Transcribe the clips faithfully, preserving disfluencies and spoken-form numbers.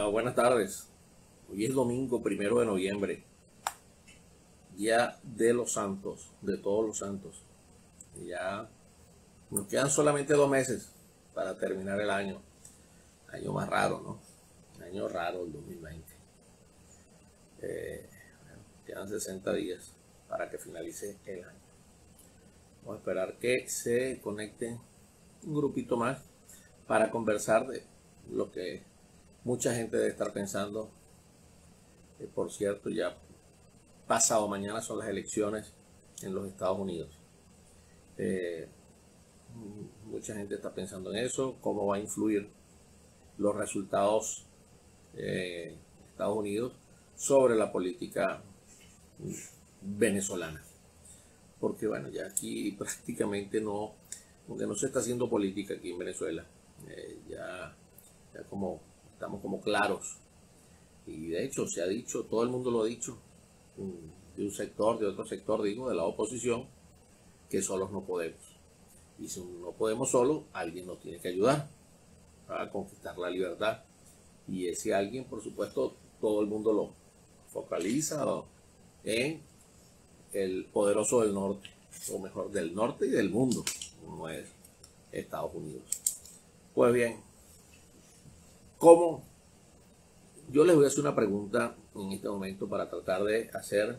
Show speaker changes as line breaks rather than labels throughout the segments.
Hola, buenas tardes. Hoy es domingo primero de noviembre, día de los santos, de todos los santos. Y ya nos quedan solamente dos meses para terminar el año. Año más raro, ¿no? Año raro el dos mil veinte. Eh, bueno, quedan sesenta días para que finalice el año. Vamos a esperar que se conecte un grupito más para conversar de lo que mucha gente debe estar pensando. Eh, por cierto, ya pasado mañana son las elecciones en los Estados Unidos. Eh, mucha gente está pensando en eso, cómo va a influir los resultados eh, de Estados Unidos sobre la política venezolana. Porque bueno, ya aquí prácticamente no, aunque no se está haciendo política aquí en Venezuela, eh, ya, ya como estamos como claros. Y de hecho se ha dicho, todo el mundo lo ha dicho, de un sector, de otro sector, digo, de la oposición, que solos no podemos. Y si no podemos solos, alguien nos tiene que ayudar a conquistar la libertad. Y ese alguien, por supuesto, todo el mundo lo focaliza en el poderoso del norte, o mejor, del norte y del mundo, como es Estados Unidos. Pues bien, ¿cómo? Yo les voy a hacer una pregunta en este momento para tratar de hacer,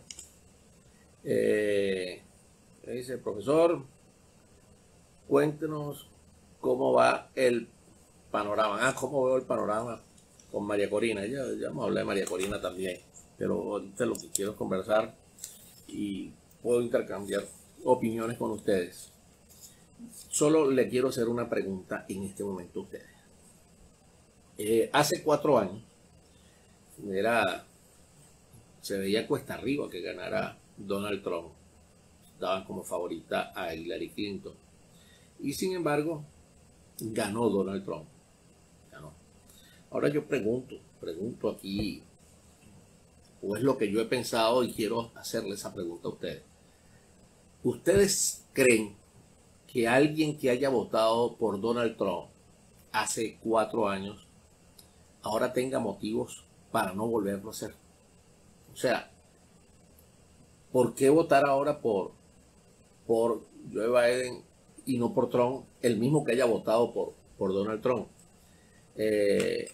eh, dice, profesor, cuéntenos cómo va el panorama. Ah, cómo veo el panorama con María Corina. Ya, ya hemos hablado de María Corina también, pero ahorita lo que quiero es conversar y puedo intercambiar opiniones con ustedes. Solo le quiero hacer una pregunta en este momento a ustedes. Eh, hace cuatro años era, se veía cuesta arriba que ganara Donald Trump. Daban como favorita a Hillary Clinton. Y sin embargo, ganó Donald Trump. Ganó. Ahora yo pregunto, pregunto aquí, o es lo que yo he pensado y quiero hacerle esa pregunta a ustedes. ¿Ustedes creen que alguien que haya votado por Donald Trump hace cuatro años ahora tenga motivos para no volverlo a hacer? O sea, ¿por qué votar ahora por, por Joe Biden y no por Trump, el mismo que haya votado por, por Donald Trump? Eh,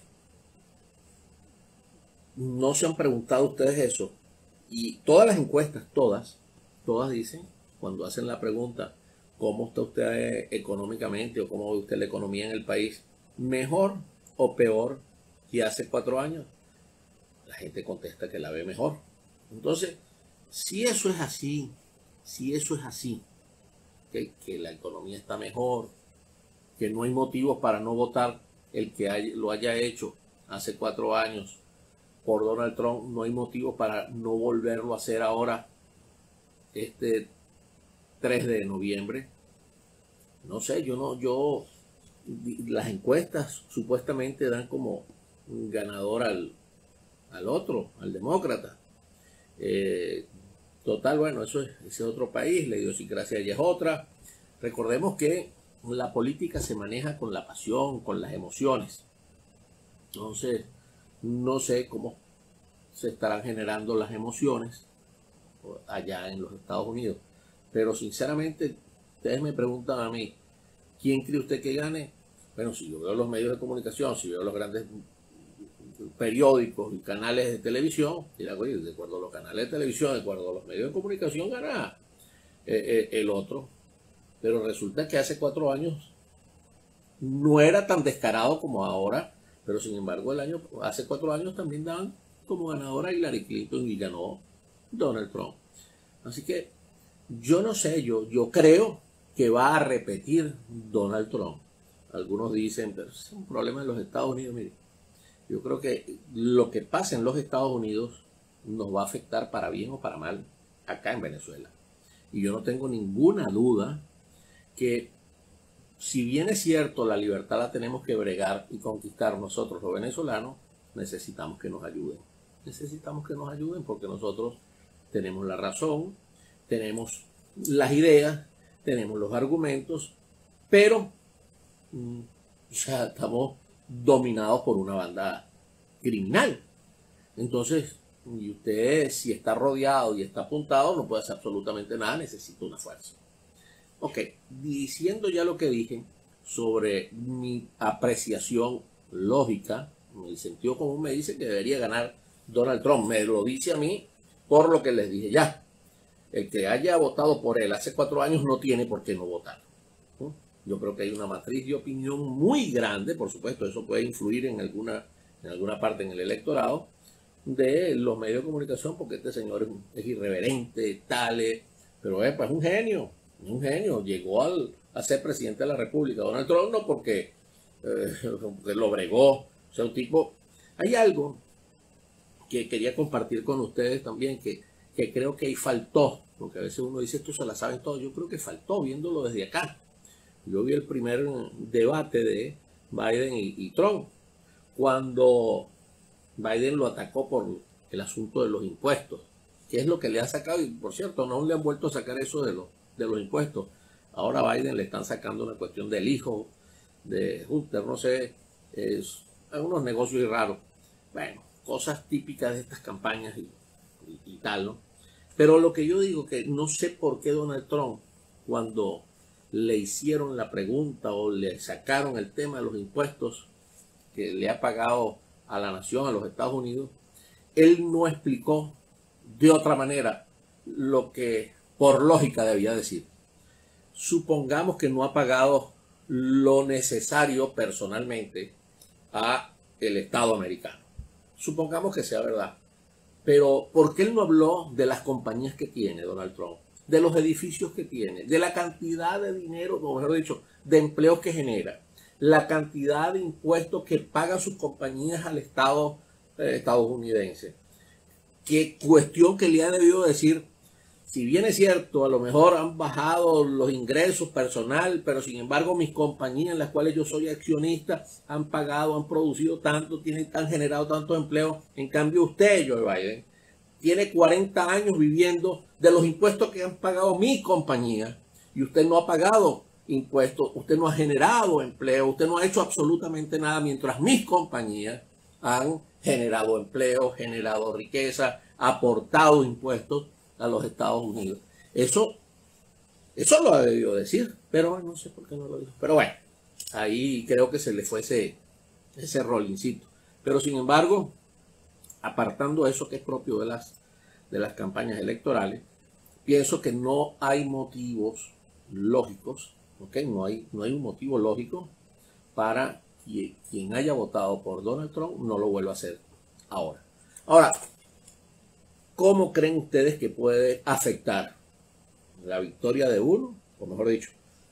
¿No se han preguntado ustedes eso? Y todas las encuestas, todas, todas dicen, cuando hacen la pregunta, ¿cómo está usted económicamente o cómo ve usted la economía en el país? ¿Mejor o peor que hace cuatro años? La gente contesta que la ve mejor. Entonces, si eso es así, si eso es así, que, que la economía está mejor, que no hay motivos para no votar el que hay, lo haya hecho hace cuatro años por Donald Trump, no hay motivos para no volverlo a hacer ahora, este tres de noviembre. No sé, yo no, yo, las encuestas supuestamente dan como un ganador al, al otro, al demócrata. Eh, total, bueno, eso es, ese es otro país, la idiosincrasia ya es otra. Recordemos que la política se maneja con la pasión, con las emociones. Entonces, no sé cómo se estarán generando las emociones allá en los Estados Unidos. Pero sinceramente, ustedes me preguntan a mí, ¿quién cree usted que gane? Bueno, si yo veo los medios de comunicación, si veo los grandes periódicos y canales de televisión, dirá, oye, de acuerdo a los canales de televisión, de acuerdo a los medios de comunicación, gana eh, eh, el otro. Pero resulta que hace cuatro años no era tan descarado como ahora, pero sin embargo el año, hace cuatro años también daban como ganadora a Hillary Clinton y ganó Donald Trump. Así que yo no sé, yo, yo creo que va a repetir Donald Trump. Algunos dicen, pero es un problema en los Estados Unidos. Mire, yo creo que lo que pasa en los Estados Unidos nos va a afectar para bien o para mal acá en Venezuela. Y yo no tengo ninguna duda que, si bien es cierto, la libertad la tenemos que bregar y conquistar nosotros los venezolanos, necesitamos que nos ayuden. Necesitamos que nos ayuden porque nosotros tenemos la razón, tenemos las ideas, tenemos los argumentos, pero mmm, ya estamos dominados por una banda criminal. Entonces, y usted si está rodeado y está apuntado, no puede hacer absolutamente nada, necesita una fuerza. Ok, diciendo ya lo que dije sobre mi apreciación lógica, el sentido común me dice que debería ganar Donald Trump, me lo dice a mí por lo que les dije ya. El que haya votado por él hace cuatro años no tiene por qué no votar. Yo creo que hay una matriz de opinión muy grande, por supuesto, eso puede influir en alguna, en alguna parte en el electorado de los medios de comunicación, porque este señor es, es irreverente, tal, pero es, pues, un genio, un genio. Llegó al, a ser presidente de la República, Donald Trump, no porque, eh, porque lo bregó, o sea, un tipo. Hay algo que quería compartir con ustedes también, que, que creo que ahí faltó, porque a veces uno dice, esto se la saben todo, yo creo que faltó viéndolo desde acá. Yo vi el primer debate de Biden y, y Trump, cuando Biden lo atacó por el asunto de los impuestos, que es lo que le ha sacado, y por cierto, no le han vuelto a sacar eso de, los de los impuestos. Ahora a Biden le están sacando una cuestión del hijo de Hunter, no sé, es unos negocios raros. Bueno, cosas típicas de estas campañas y, y, y tal, ¿no? Pero lo que yo digo que no sé por qué Donald Trump, cuando le hicieron la pregunta o le sacaron el tema de los impuestos que le ha pagado a la nación, a los Estados Unidos, él no explicó de otra manera lo que por lógica debía decir. Supongamos que no ha pagado lo necesario personalmente a el Estado americano. Supongamos que sea verdad. Pero ¿por qué él no habló de las compañías que tiene Donald Trump? De los edificios que tiene, de la cantidad de dinero, o mejor dicho, de empleos que genera, la cantidad de impuestos que pagan sus compañías al Estado eh, estadounidense? Qué cuestión que le ha debido decir, si bien es cierto, a lo mejor han bajado los ingresos personal, pero sin embargo mis compañías en las cuales yo soy accionista han pagado, han producido tanto, tienen, han generado tanto empleo. En cambio usted, Joe Biden, tiene cuarenta años viviendo de los impuestos que han pagado mi compañía y usted no ha pagado impuestos, usted no ha generado empleo, usted no ha hecho absolutamente nada mientras mis compañías han generado empleo, generado riqueza, aportado impuestos a los Estados Unidos. Eso, eso lo ha debido decir, pero no sé por qué no lo dijo. Pero bueno, ahí creo que se le fue ese, ese rolincito. Pero sin embargo, apartando eso que es propio de las, de las campañas electorales, pienso que no hay motivos lógicos, ¿okay? no, hay, no hay un motivo lógico para que quien haya votado por Donald Trump no lo vuelva a hacer ahora. Ahora, ¿cómo creen ustedes que puede afectar la victoria de uno, o mejor dicho,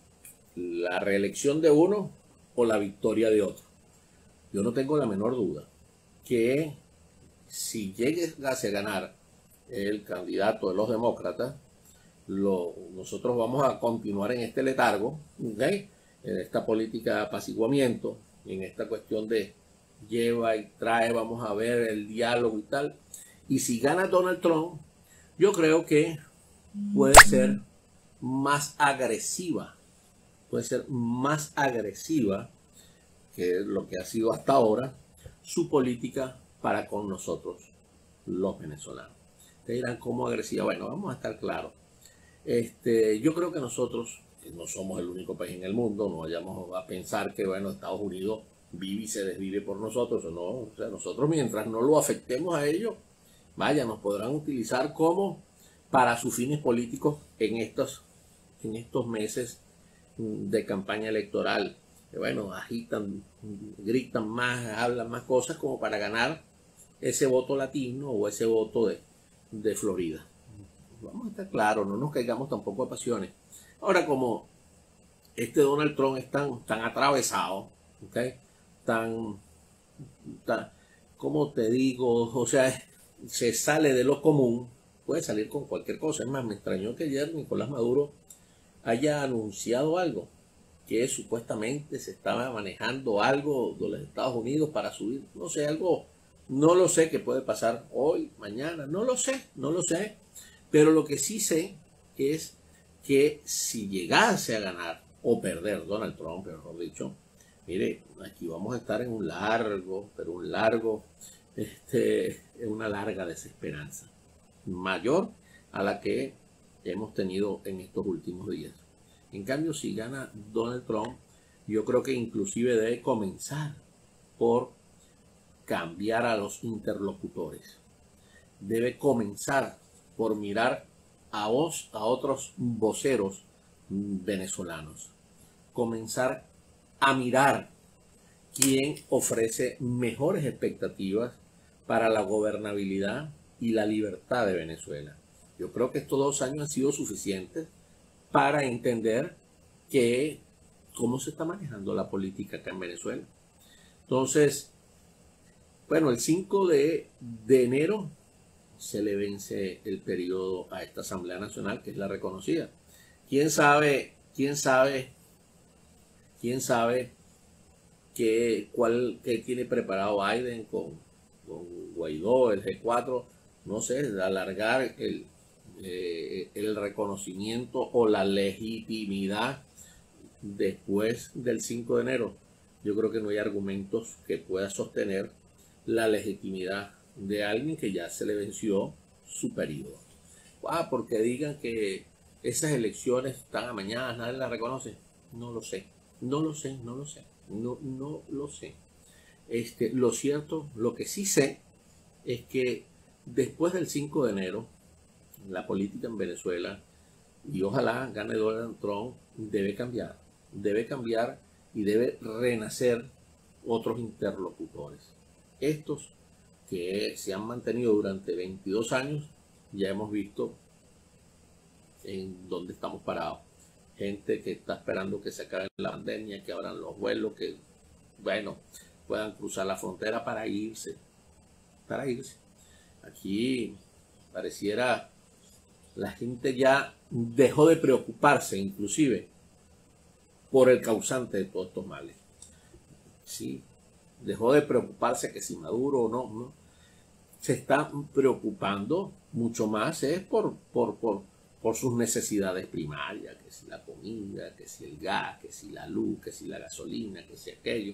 la reelección de uno o la victoria de otro? Yo no tengo la menor duda que si llegase a ganar el candidato de los demócratas, lo, nosotros vamos a continuar en este letargo, ¿okay? En esta política de apaciguamiento, en esta cuestión de lleva y trae, vamos a ver el diálogo y tal. Y si gana Donald Trump, yo creo que puede ser más agresiva, puede ser más agresiva que lo que ha sido hasta ahora su política para con nosotros, los venezolanos. Ustedes dirán, ¿cómo agresiva? Bueno, vamos a estar claros. Este, yo creo que nosotros, que no somos el único país en el mundo, no vayamos a pensar que, bueno, Estados Unidos vive y se desvive por nosotros, o no. O sea, nosotros mientras no lo afectemos a ellos, vaya, nos podrán utilizar como para sus fines políticos en estos, en estos meses de campaña electoral. Que bueno, agitan, gritan más, hablan más cosas como para ganar ese voto latino o ese voto de, de Florida. Vamos a estar claros, no nos caigamos tampoco a pasiones. Ahora, como este Donald Trump es tan, tan atravesado, ¿okay? tan, tan, ¿cómo te digo? O sea, se sale de lo común, puede salir con cualquier cosa. Es más, me extrañó que ayer Nicolás Maduro haya anunciado algo, que supuestamente se estaba manejando algo de los Estados Unidos para subir, no sé, algo, no lo sé qué puede pasar hoy, mañana, no lo sé, no lo sé, pero lo que sí sé es que si llegase a ganar o perder Donald Trump, mejor dicho, mire, aquí vamos a estar en un largo, pero un largo este, es una larga desesperanza, mayor a la que hemos tenido en estos últimos días. En cambio, si gana Donald Trump, yo creo que inclusive debe comenzar por cambiar a los interlocutores. Debe comenzar por mirar a, vos, a otros voceros venezolanos. Comenzar a mirar quién ofrece mejores expectativas para la gobernabilidad y la libertad de Venezuela. Yo creo que estos dos años han sido suficientes para entender que cómo se está manejando la política acá en Venezuela. Entonces, bueno, el cinco de, de enero se le vence el periodo a esta Asamblea Nacional, que es la reconocida. ¿Quién sabe, quién sabe, quién sabe qué, cuál, qué tiene preparado Biden con, con Guaidó, el G cuatro? No sé, alargar el, eh, el reconocimiento o la legitimidad después del cinco de enero. Yo creo que no hay argumentos que pueda sostener la legitimidad de alguien que ya se le venció su periodo. Ah, porque digan que esas elecciones están amañadas, nadie las reconoce. No lo sé, no lo sé, no lo sé, no, no lo sé. Este, lo cierto, lo que sí sé es que después del cinco de enero, la política en Venezuela, y ojalá gane Donald Trump, debe cambiar, debe cambiar y debe renacer otros interlocutores. Estos que se han mantenido durante veintidós años, ya hemos visto en dónde estamos parados. Gente que está esperando que se acabe la pandemia, que abran los vuelos, que, bueno, puedan cruzar la frontera para irse, para irse. Aquí pareciera la gente ya dejó de preocuparse, inclusive, por el causante de todos estos males. Sí, dejó de preocuparse que si Maduro o no, no. Se está preocupando mucho más es por, por, por, por sus necesidades primarias, que si la comida, que si el gas, que si la luz, que si la gasolina, que si aquello.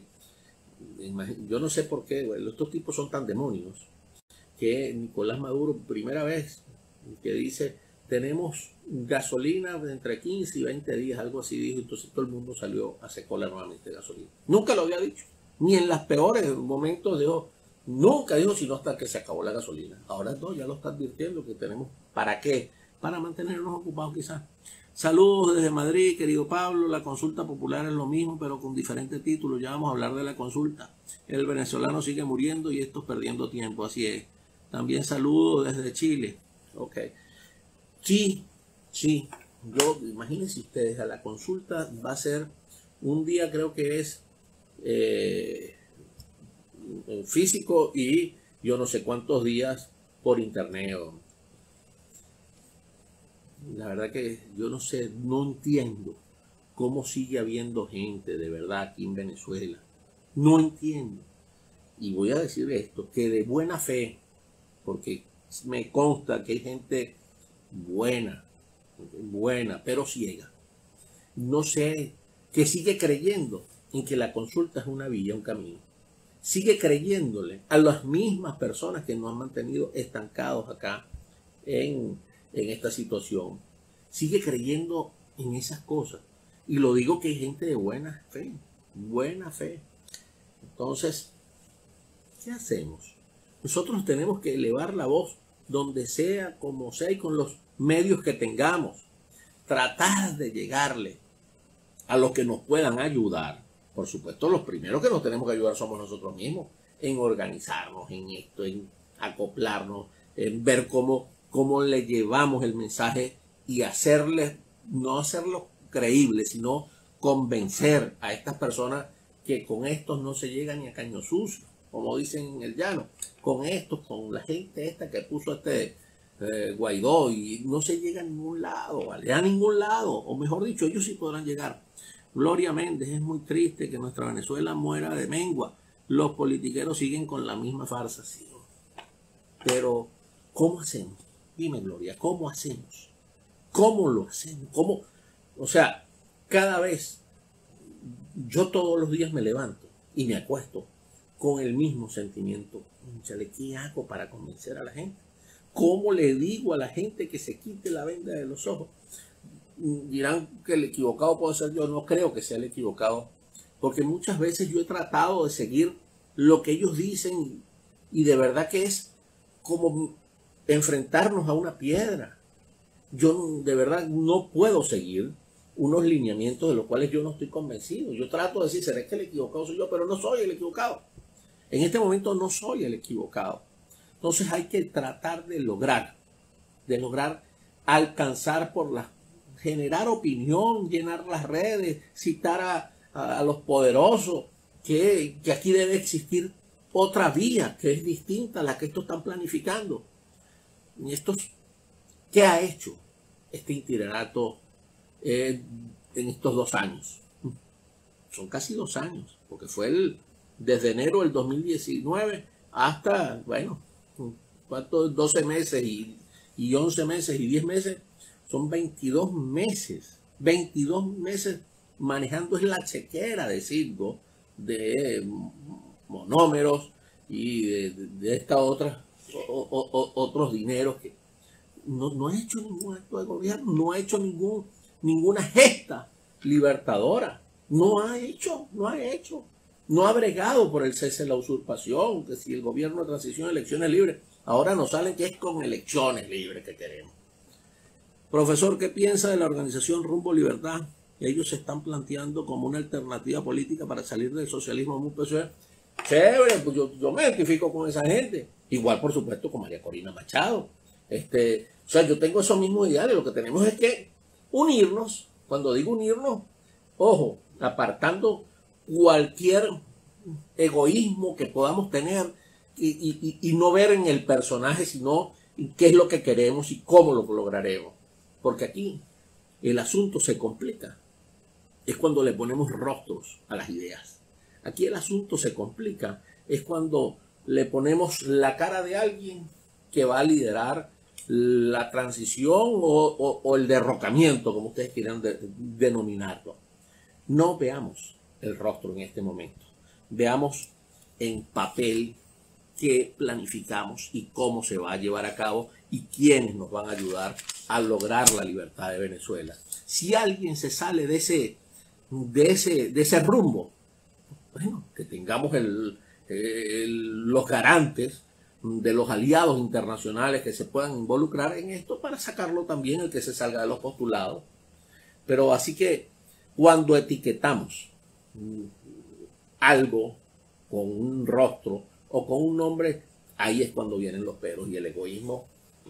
Yo no sé por qué, bueno, estos tipos son tan demonios que Nicolás Maduro, primera vez que dice, tenemos gasolina de entre quince y veinte días, algo así dijo, entonces todo el mundo salió a hacer cola nuevamente de gasolina. Nunca lo había dicho, ni en los peores momentos dijo, nunca dijo sino hasta que se acabó la gasolina. Ahora no, ya lo está advirtiendo que tenemos, ¿para qué? Para mantenernos ocupados quizás. Saludos desde Madrid, querido Pablo. La consulta popular es lo mismo, pero con diferentes títulos. Ya vamos a hablar de la consulta. El venezolano sigue muriendo y estos perdiendo tiempo, así es. También saludos desde Chile. Ok. Sí, sí. Yo, imagínense ustedes, a la consulta va a ser un día, creo que es eh, físico y yo no sé cuántos días por internet. La verdad que yo no sé, no entiendo cómo sigue habiendo gente de verdad aquí en Venezuela. No entiendo. Y voy a decir esto, que de buena fe, porque me consta que hay gente buena, buena, pero ciega. No sé, que sigue creyendo en que la consulta es una vía, un camino. Sigue creyéndole a las mismas personas que nos han mantenido estancados acá en, en esta situación. Sigue creyendo en esas cosas. Y lo digo que hay gente de buena fe, buena fe. Entonces, ¿qué hacemos? Nosotros tenemos que elevar la voz donde sea, como sea y con los medios que tengamos. Tratar de llegarle a los que nos puedan ayudar. Por supuesto, los primeros que nos tenemos que ayudar somos nosotros mismos, en organizarnos en esto, en acoplarnos, en ver cómo, cómo le llevamos el mensaje y hacerles, no hacerlo creíble, sino convencer a estas personas que con estos no se llega ni a caño sucio, como dicen en el llano, con estos, con la gente esta que puso este eh, Guaidó, y no se llega a ningún lado, ¿vale? A ningún lado, o mejor dicho, ellos sí podrán llegar. Gloria Méndez, es muy triste que nuestra Venezuela muera de mengua. Los politiqueros siguen con la misma farsa, sí. Pero, ¿cómo hacemos? Dime, Gloria, ¿cómo hacemos? ¿Cómo lo hacemos? ¿Cómo? O sea, cada vez, yo todos los días me levanto y me acuesto con el mismo sentimiento. Cónchale, ¿qué hago para convencer a la gente? ¿Cómo le digo a la gente que se quite la venda de los ojos? Dirán que el equivocado puede ser yo. No creo que sea el equivocado, porque muchas veces yo he tratado de seguir lo que ellos dicen y de verdad que es como enfrentarnos a una piedra. Yo de verdad no puedo seguir unos lineamientos de los cuales yo no estoy convencido. Yo trato de decir, ¿será que el equivocado soy yo? Pero no soy el equivocado. En este momento no soy el equivocado. Entonces hay que tratar de lograr, de lograr alcanzar por la, generar opinión, llenar las redes, citar a, a, a los poderosos, que, que aquí debe existir otra vía que es distinta a la que estos están planificando. Y estos, ¿qué ha hecho este itinerato eh, en estos dos años? Son casi dos años, porque fue el, desde enero del dos mil diecinueve hasta, bueno, ¿cuántos? doce meses y, y once meses y diez meses, son veintidós meses, veintidós meses manejando es la chequera de Citgo, de monómeros y de, de, de esta otra, o, o, otros dineros que no, no ha hecho ningún acto de gobierno, no ha hecho ningún, ninguna gesta libertadora, no ha hecho, no ha hecho, no ha bregado por el cese de la usurpación, que si el gobierno de transición, elecciones libres, ahora nos salen que es con elecciones libres que queremos. Profesor, ¿qué piensa de la organización Rumbo Libertad? Ellos se están planteando como una alternativa política para salir del socialismo muy pesado. Chévere, pues yo, yo me identifico con esa gente. Igual, por supuesto, con María Corina Machado. Este, o sea, yo tengo esos mismos ideales. Lo que tenemos es que unirnos. Cuando digo unirnos, ojo, apartando cualquier egoísmo que podamos tener y, y, y no ver en el personaje, sino qué es lo que queremos y cómo lo lograremos. Porque aquí el asunto se complica. Es cuando le ponemos rostros a las ideas. Aquí el asunto se complica. Es cuando le ponemos la cara de alguien que va a liderar la transición o, o, o el derrocamiento, como ustedes quieran de, denominarlo. No veamos el rostro en este momento. Veamos en papel qué planificamos y cómo se va a llevar a cabo y quiénes nos van a ayudar a lograr la libertad de Venezuela. Si alguien se sale de ese, de ese, de ese rumbo, bueno, que tengamos el, el, los garantes de los aliados internacionales que se puedan involucrar en esto para sacarlo también el que se salga de los postulados. Pero así que cuando etiquetamos algo con un rostro o con un nombre, ahí es cuando vienen los peros y el egoísmo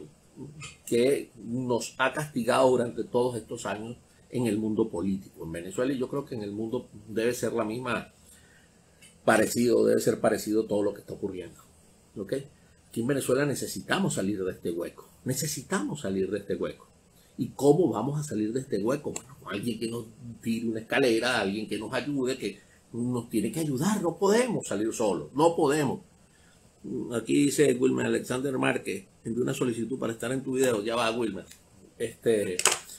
que nos ha castigado durante todos estos años en el mundo político en Venezuela, y yo creo que en el mundo debe ser la misma parecido, debe ser parecido todo lo que está ocurriendo. ¿Ok? Aquí en Venezuela necesitamos salir de este hueco, necesitamos salir de este hueco. ¿Y cómo vamos a salir de este hueco? Bueno, alguien que nos tire una escalera, alguien que nos ayude, que nos tiene que ayudar, no podemos salir solos, no podemos. Aquí dice Wilmer Alexander Márquez, envió una solicitud para estar en tu video. Ya va, Wilmer. Este,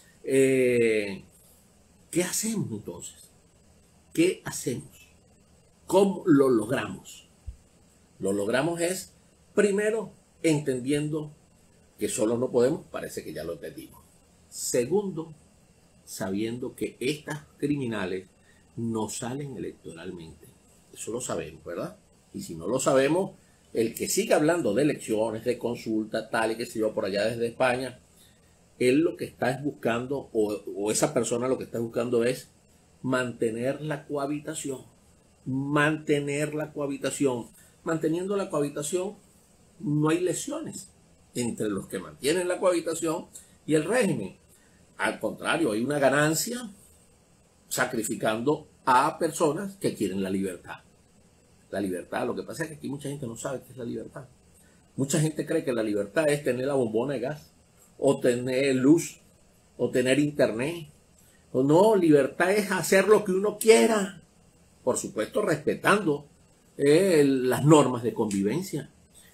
eh, ¿Qué hacemos entonces? ¿Qué hacemos? ¿Cómo lo logramos? Lo logramos es, primero, entendiendo que solo no podemos, parece que ya lo entendimos. Segundo, sabiendo que estas criminales no salen electoralmente. Eso lo sabemos, ¿verdad? Y si no lo sabemos, el que siga hablando de elecciones, de consulta, tal y que se yo por allá desde España, él lo que está es buscando, o, o esa persona lo que está buscando es mantener la cohabitación. Mantener la cohabitación. Manteniendo la cohabitación, no hay lesiones entre los que mantienen la cohabitación y el régimen. Al contrario, hay una ganancia sacrificando a personas que quieren la libertad. La libertad, lo que pasa es que aquí mucha gente no sabe qué es la libertad. Mucha gente cree que la libertad es tener la bombona de gas, o tener luz, o tener internet. O no, libertad es hacer lo que uno quiera. Por supuesto, respetando eh, las normas de convivencia.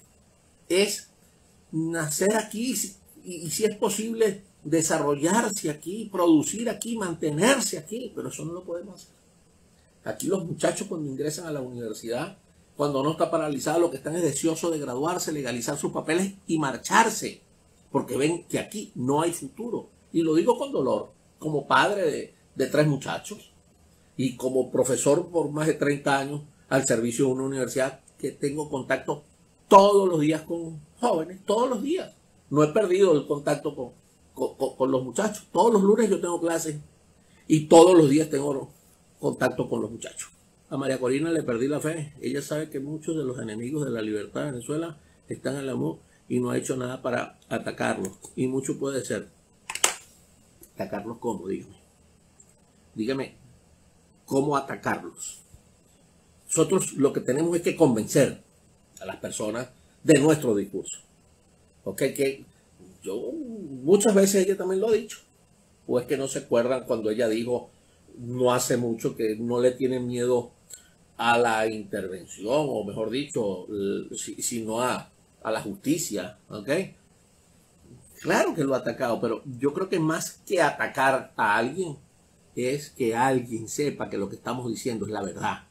Es nacer aquí y, y si es posible desarrollarse aquí, producir aquí, mantenerse aquí, pero eso no lo podemos hacer. Aquí los muchachos cuando ingresan a la universidad cuando no está paralizada, lo que están es deseosos de graduarse, legalizar sus papeles y marcharse, porque ven que aquí no hay futuro. Y lo digo con dolor, como padre de, de tres muchachos y como profesor por más de treinta años al servicio de una universidad, que tengo contacto todos los días con jóvenes, todos los días. No he perdido el contacto con, con, con, con los muchachos. Todos los lunes yo tengo clases y todos los días tengo contacto con los muchachos. A María Corina le perdí la fe. Ella sabe que muchos de los enemigos de la libertad de Venezuela están en la M U y no ha hecho nada para atacarlos. Y mucho puede ser. ¿Atacarlos cómo? Dígame. Dígame, ¿cómo atacarlos? Nosotros lo que tenemos es que convencer a las personas de nuestro discurso. ¿Ok? Que yo muchas veces ella también lo ha dicho. O es que no se acuerdan cuando ella dijo no hace mucho que no le tienen miedo a la intervención, o mejor dicho, sino a, a la justicia. ¿Ok? Claro que lo ha atacado, pero yo creo que más que atacar a alguien es que alguien sepa que lo que estamos diciendo es la verdad.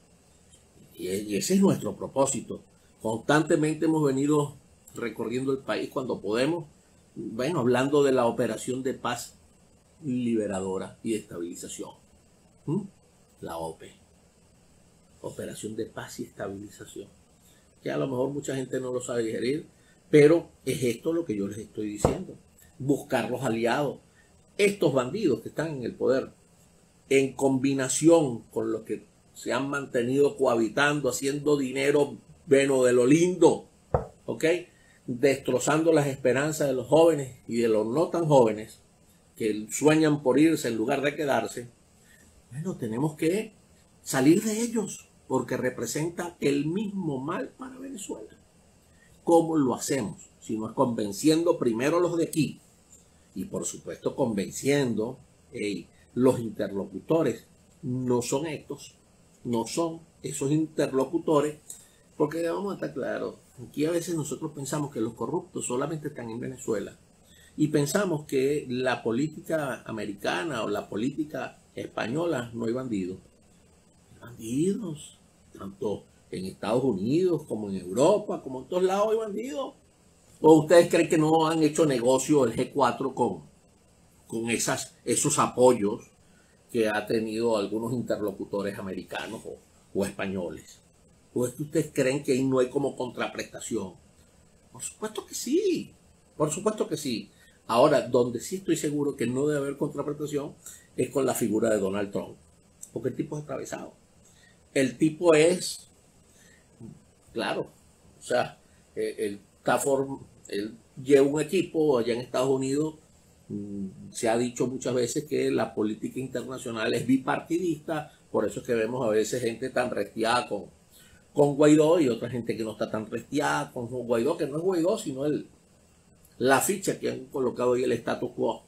Y ese es nuestro propósito. Constantemente hemos venido recorriendo el país cuando podemos, bueno, hablando de la operación de paz liberadora y de estabilización. ¿Mm? La O P E. Operación de paz y estabilización. Que a lo mejor mucha gente no lo sabe digerir, pero es esto lo que yo les estoy diciendo. Buscar los aliados. Estos bandidos que están en el poder, en combinación con los que se han mantenido cohabitando, haciendo dinero, bueno, de lo lindo, ¿ok? Destrozando las esperanzas de los jóvenes y de los no tan jóvenes que sueñan por irse en lugar de quedarse. Bueno, tenemos que salir de ellos porque representan el mismo mal para Venezuela. ¿Cómo lo hacemos? Si no es convenciendo primero a los de aquí y por supuesto convenciendo hey, los interlocutores. No son estos, no son esos interlocutores, porque vamos a estar claros, aquí a veces nosotros pensamos que los corruptos solamente están en Venezuela y pensamos que la política americana o la política española no hay bandidos. Hay bandidos, tanto en Estados Unidos como en Europa, como en todos lados hay bandidos. ¿O ustedes creen que no han hecho negocio el G cuatro con, con esas, esos apoyos que ha tenido algunos interlocutores americanos o, o españoles? ¿O es que ustedes creen que ahí no hay como contraprestación? Por supuesto que sí, por supuesto que sí. Ahora, donde sí estoy seguro que no debe haber contraprestación es con la figura de Donald Trump, porque el tipo es atravesado. El tipo es, claro, o sea, él, está form, él lleva un equipo allá en Estados Unidos. Se ha dicho muchas veces que la política internacional es bipartidista, por eso es que vemos a veces gente tan restiada con, con Guaidó y otra gente que no está tan restiada con Guaidó, que no es Guaidó, sino el, la ficha que han colocado ahí el status quo.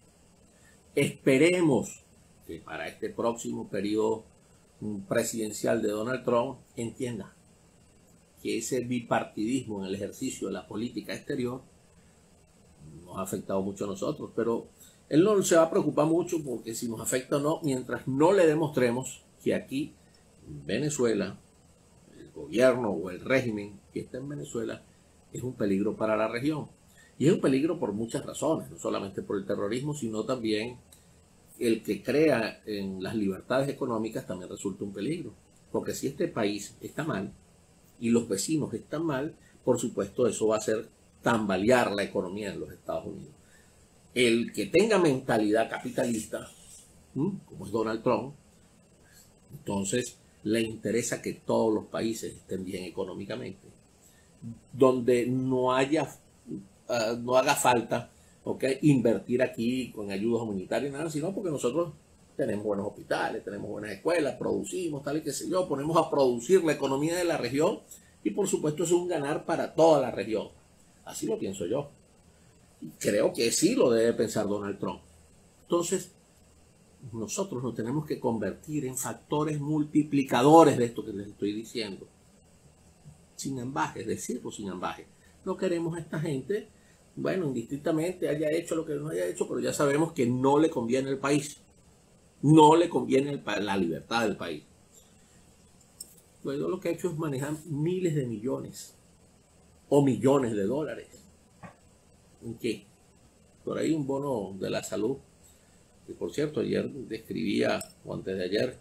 Esperemos que para este próximo periodo presidencial de Donald Trump entienda que ese bipartidismo en el ejercicio de la política exterior nos ha afectado mucho a nosotros, pero él no se va a preocupar mucho porque si nos afecta o no, mientras no le demostremos que aquí en Venezuela el gobierno o el régimen que está en Venezuela es un peligro para la región. Y es un peligro por muchas razones, no solamente por el terrorismo, sino también el que crea en las libertades económicas también resulta un peligro. Porque si este país está mal y los vecinos están mal, por supuesto eso va a hacer tambalear la economía en los Estados Unidos. El que tenga mentalidad capitalista, ¿m? como es Donald Trump, entonces le interesa que todos los países estén bien económicamente, donde no haya, uh, no haga falta, ¿okay? invertir aquí con ayudas humanitarias, nada, sino porque nosotros tenemos buenos hospitales, tenemos buenas escuelas, producimos, tal y qué sé yo, ponemos a producir la economía de la región y por supuesto es un ganar para toda la región. Así lo pienso yo. Y creo que sí lo debe pensar Donald Trump. Entonces, nosotros nos tenemos que convertir en factores multiplicadores de esto que les estoy diciendo. Sin ambaje, decirlo sin ambaje. No queremos a esta gente, bueno, indistintamente haya hecho lo que no haya hecho, pero ya sabemos que no le conviene el país. No le conviene el, la libertad del país. Guaidó lo que ha hecho es manejar miles de millones o millones de dólares. ¿En qué? Por ahí un bono de la salud, que por cierto ayer describía, o antes de ayer,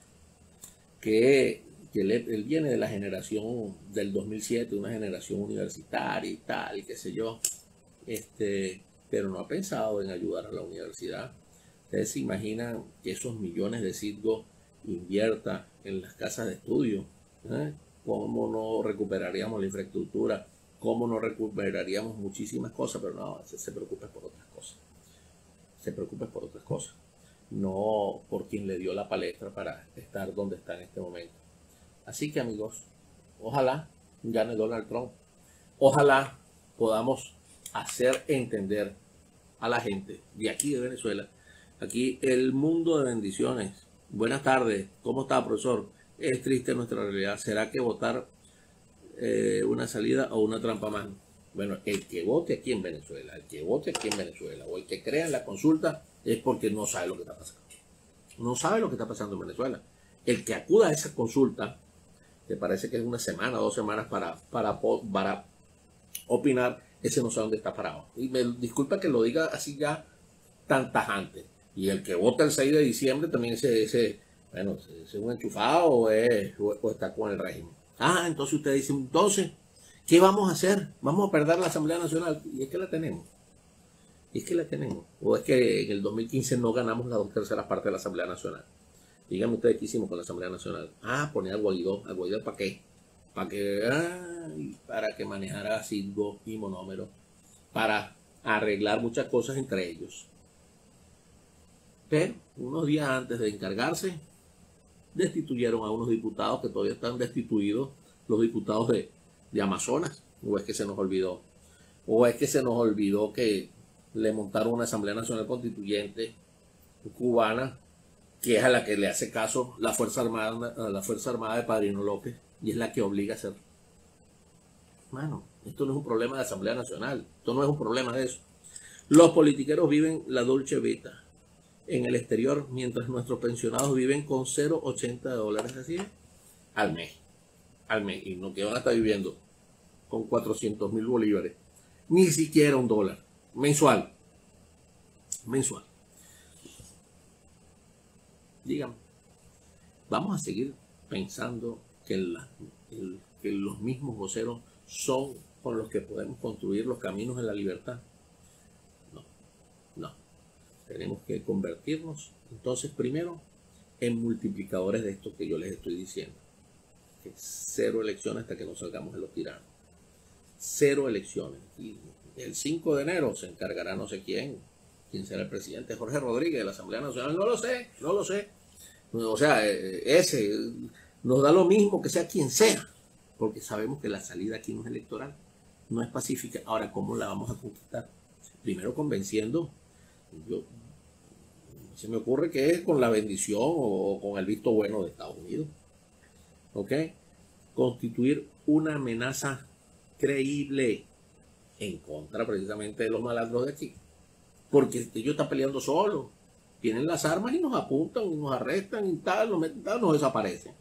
que, que él, él viene de la generación del dos mil siete, una generación universitaria y tal, y qué sé yo, este, pero no ha pensado en ayudar a la universidad. Ustedes se imaginan que esos millones de Citgo invierta en las casas de estudio, ¿eh? ¿Cómo no recuperaríamos la infraestructura? ¿Cómo no recuperaríamos muchísimas cosas? Pero no, se, se preocupa por otras cosas. Se preocupa por otras cosas. No por quien le dio la palestra para estar donde está en este momento. Así que, amigos, ojalá gane Donald Trump. Ojalá podamos hacer entender a la gente de aquí de Venezuela, aquí el mundo de bendiciones. Buenas tardes, ¿cómo está, profesor? Es triste nuestra realidad. ¿Será que votar eh, una salida o una trampa más? Bueno, el que vote aquí en Venezuela, el que vote aquí en Venezuela o el que crea en la consulta es porque no sabe lo que está pasando. No sabe lo que está pasando en Venezuela. El que acuda a esa consulta, que parece que es una semana o dos semanas para, para, para opinar, ese no sabe dónde está parado. Y me disculpa que lo diga así ya tan tajante. Y el que vota el seis de diciembre también ese, ese bueno, es un enchufado o, es, o está con el régimen. Ah, entonces usted dice, entonces, ¿qué vamos a hacer? ¿Vamos a perder la Asamblea Nacional? Y es que la tenemos. Y es que la tenemos. O es que en el dos mil quince no ganamos las dos terceras partes de la Asamblea Nacional. Díganme ustedes qué hicimos con la Asamblea Nacional. Ah, poner a Guaidó. ¿A Guaidó para qué? Para que, ah, para que manejara Citgo y monómero. Para arreglar muchas cosas entre ellos. Pero unos días antes de encargarse, destituyeron a unos diputados que todavía están destituidos, los diputados de, de Amazonas. O es que se nos olvidó. O es que se nos olvidó que le montaron una Asamblea Nacional Constituyente cubana, que es a la que le hace caso la Fuerza Armada, la Fuerza Armada de Padrino López, y es la que obliga a hacer. Mano, esto no es un problema de Asamblea Nacional, esto no es un problema de eso. Los politiqueros viven la Dolce Vita en el exterior, mientras nuestros pensionados viven con cero coma ochenta dólares así al mes, al mes, y no que van a estar viviendo con cuatrocientos mil bolívares, ni siquiera un dólar, mensual, mensual. Díganme, vamos a seguir pensando que, la, el, que los mismos voceros son con los que podemos construir los caminos de la libertad. No, no. Tenemos que convertirnos, entonces, primero, en multiplicadores de esto que yo les estoy diciendo. Que cero elecciones hasta que nos salgamos de los tiranos. Cero elecciones. Y el cinco de enero se encargará no sé quién. ¿Quién será el presidente? Jorge Rodríguez de la Asamblea Nacional. No lo sé, no lo sé. O sea, ese nos da lo mismo que sea quien sea. Porque sabemos que la salida aquí no es electoral. No es pacífica. Ahora, ¿cómo la vamos a conquistar? Primero convenciendo. Yo, se me ocurre que es con la bendición o con el visto bueno de Estados Unidos. ¿Ok? Constituir una amenaza creíble en contra precisamente de los malandros de aquí. Porque ellos están peleando solos. Tienen las armas y nos apuntan y nos arrestan y tal, nos meten tal, nos desaparecen.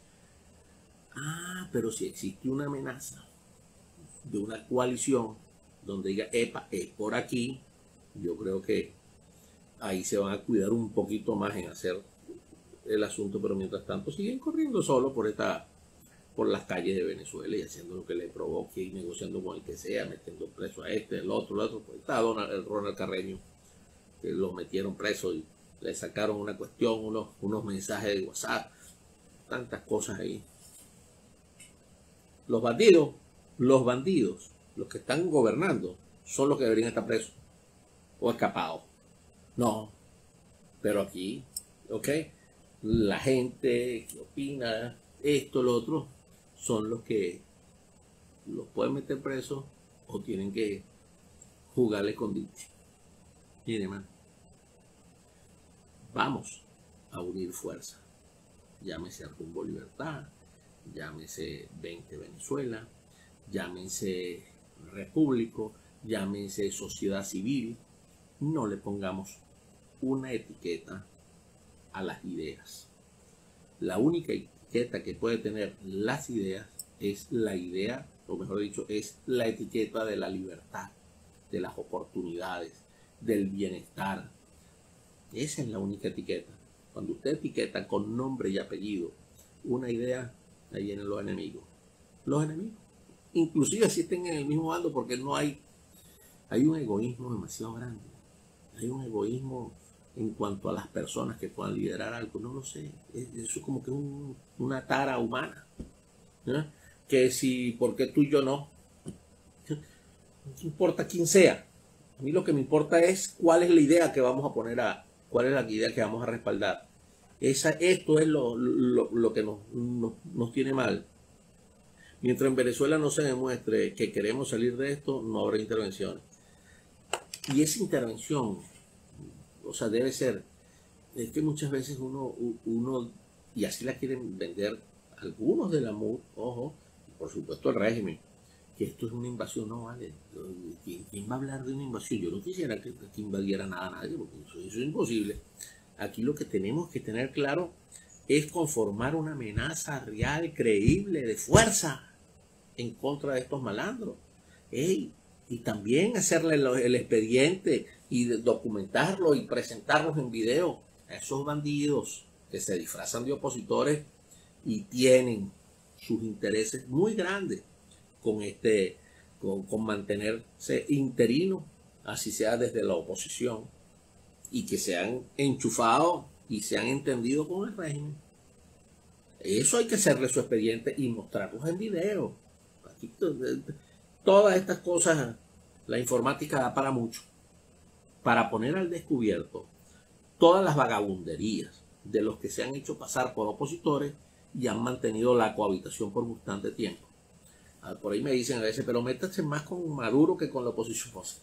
Ah, pero si existe una amenaza de una coalición donde diga, epa, es por aquí, yo creo que ahí se van a cuidar un poquito más en hacer el asunto, pero mientras tanto siguen corriendo solo por esta, por las calles de Venezuela y haciendo lo que le provoque y negociando con el que sea, metiendo preso a este, el otro, el otro. Pues está Donald, el Ronald Carreño, que lo metieron preso y le sacaron una cuestión, unos, unos mensajes de WhatsApp, tantas cosas ahí. Los bandidos, los bandidos, los que están gobernando, son los que deberían estar presos o escapados. No, pero aquí, ok, la gente que opina esto, lo otro, son los que los pueden meter presos o tienen que jugarle con dicho. Miren, man, vamos a unir fuerza. Llámese Rumbo Libertad, llámese veinte Venezuela, llámese Repúblico, llámese sociedad civil. No le pongamos una etiqueta a las ideas. La única etiqueta que puede tener las ideas es la idea, o mejor dicho, es la etiqueta de la libertad, de las oportunidades, del bienestar. Esa es la única etiqueta. Cuando usted etiqueta con nombre y apellido una idea, ahí vienen los enemigos. Los enemigos. Inclusive si estén en el mismo bando, porque no hay, hay un egoísmo demasiado grande. Hay un egoísmo en cuanto a las personas que puedan liderar algo. No lo sé. Eso es como que un, una tara humana. ¿No? Que si, ¿por qué tú y yo no? No importa quién sea. A mí lo que me importa es cuál es la idea que vamos a poner a, cuál es la idea que vamos a respaldar. Esa, esto es lo, lo, lo que nos, nos, nos tiene mal. Mientras en Venezuela no se demuestre que queremos salir de esto, no habrá intervenciones. Y esa intervención, o sea, debe ser, es que muchas veces uno, uno y así la quieren vender algunos de la M U D, ojo, y por supuesto el régimen, que esto es una invasión. No vale. ¿Quién, quién va a hablar de una invasión? Yo no quisiera que, que invadiera nada a nadie, porque eso, eso es imposible. Aquí lo que tenemos que tener claro es conformar una amenaza real, creíble, de fuerza en contra de estos malandros. Ey, y también hacerle el, el expediente y documentarlo y presentarlos en video a esos bandidos que se disfrazan de opositores y tienen sus intereses muy grandes con este con, con mantenerse interino, así sea desde la oposición, y que se han enchufado y se han entendido con el régimen. Eso hay que hacerle su expediente y mostrarlos en video. Aquí, todas estas cosas, la informática da para mucho, para poner al descubierto todas las vagabunderías de los que se han hecho pasar por opositores y han mantenido la cohabitación por bastante tiempo. Por ahí me dicen a veces, pero métanse más con Maduro que con la oposición. O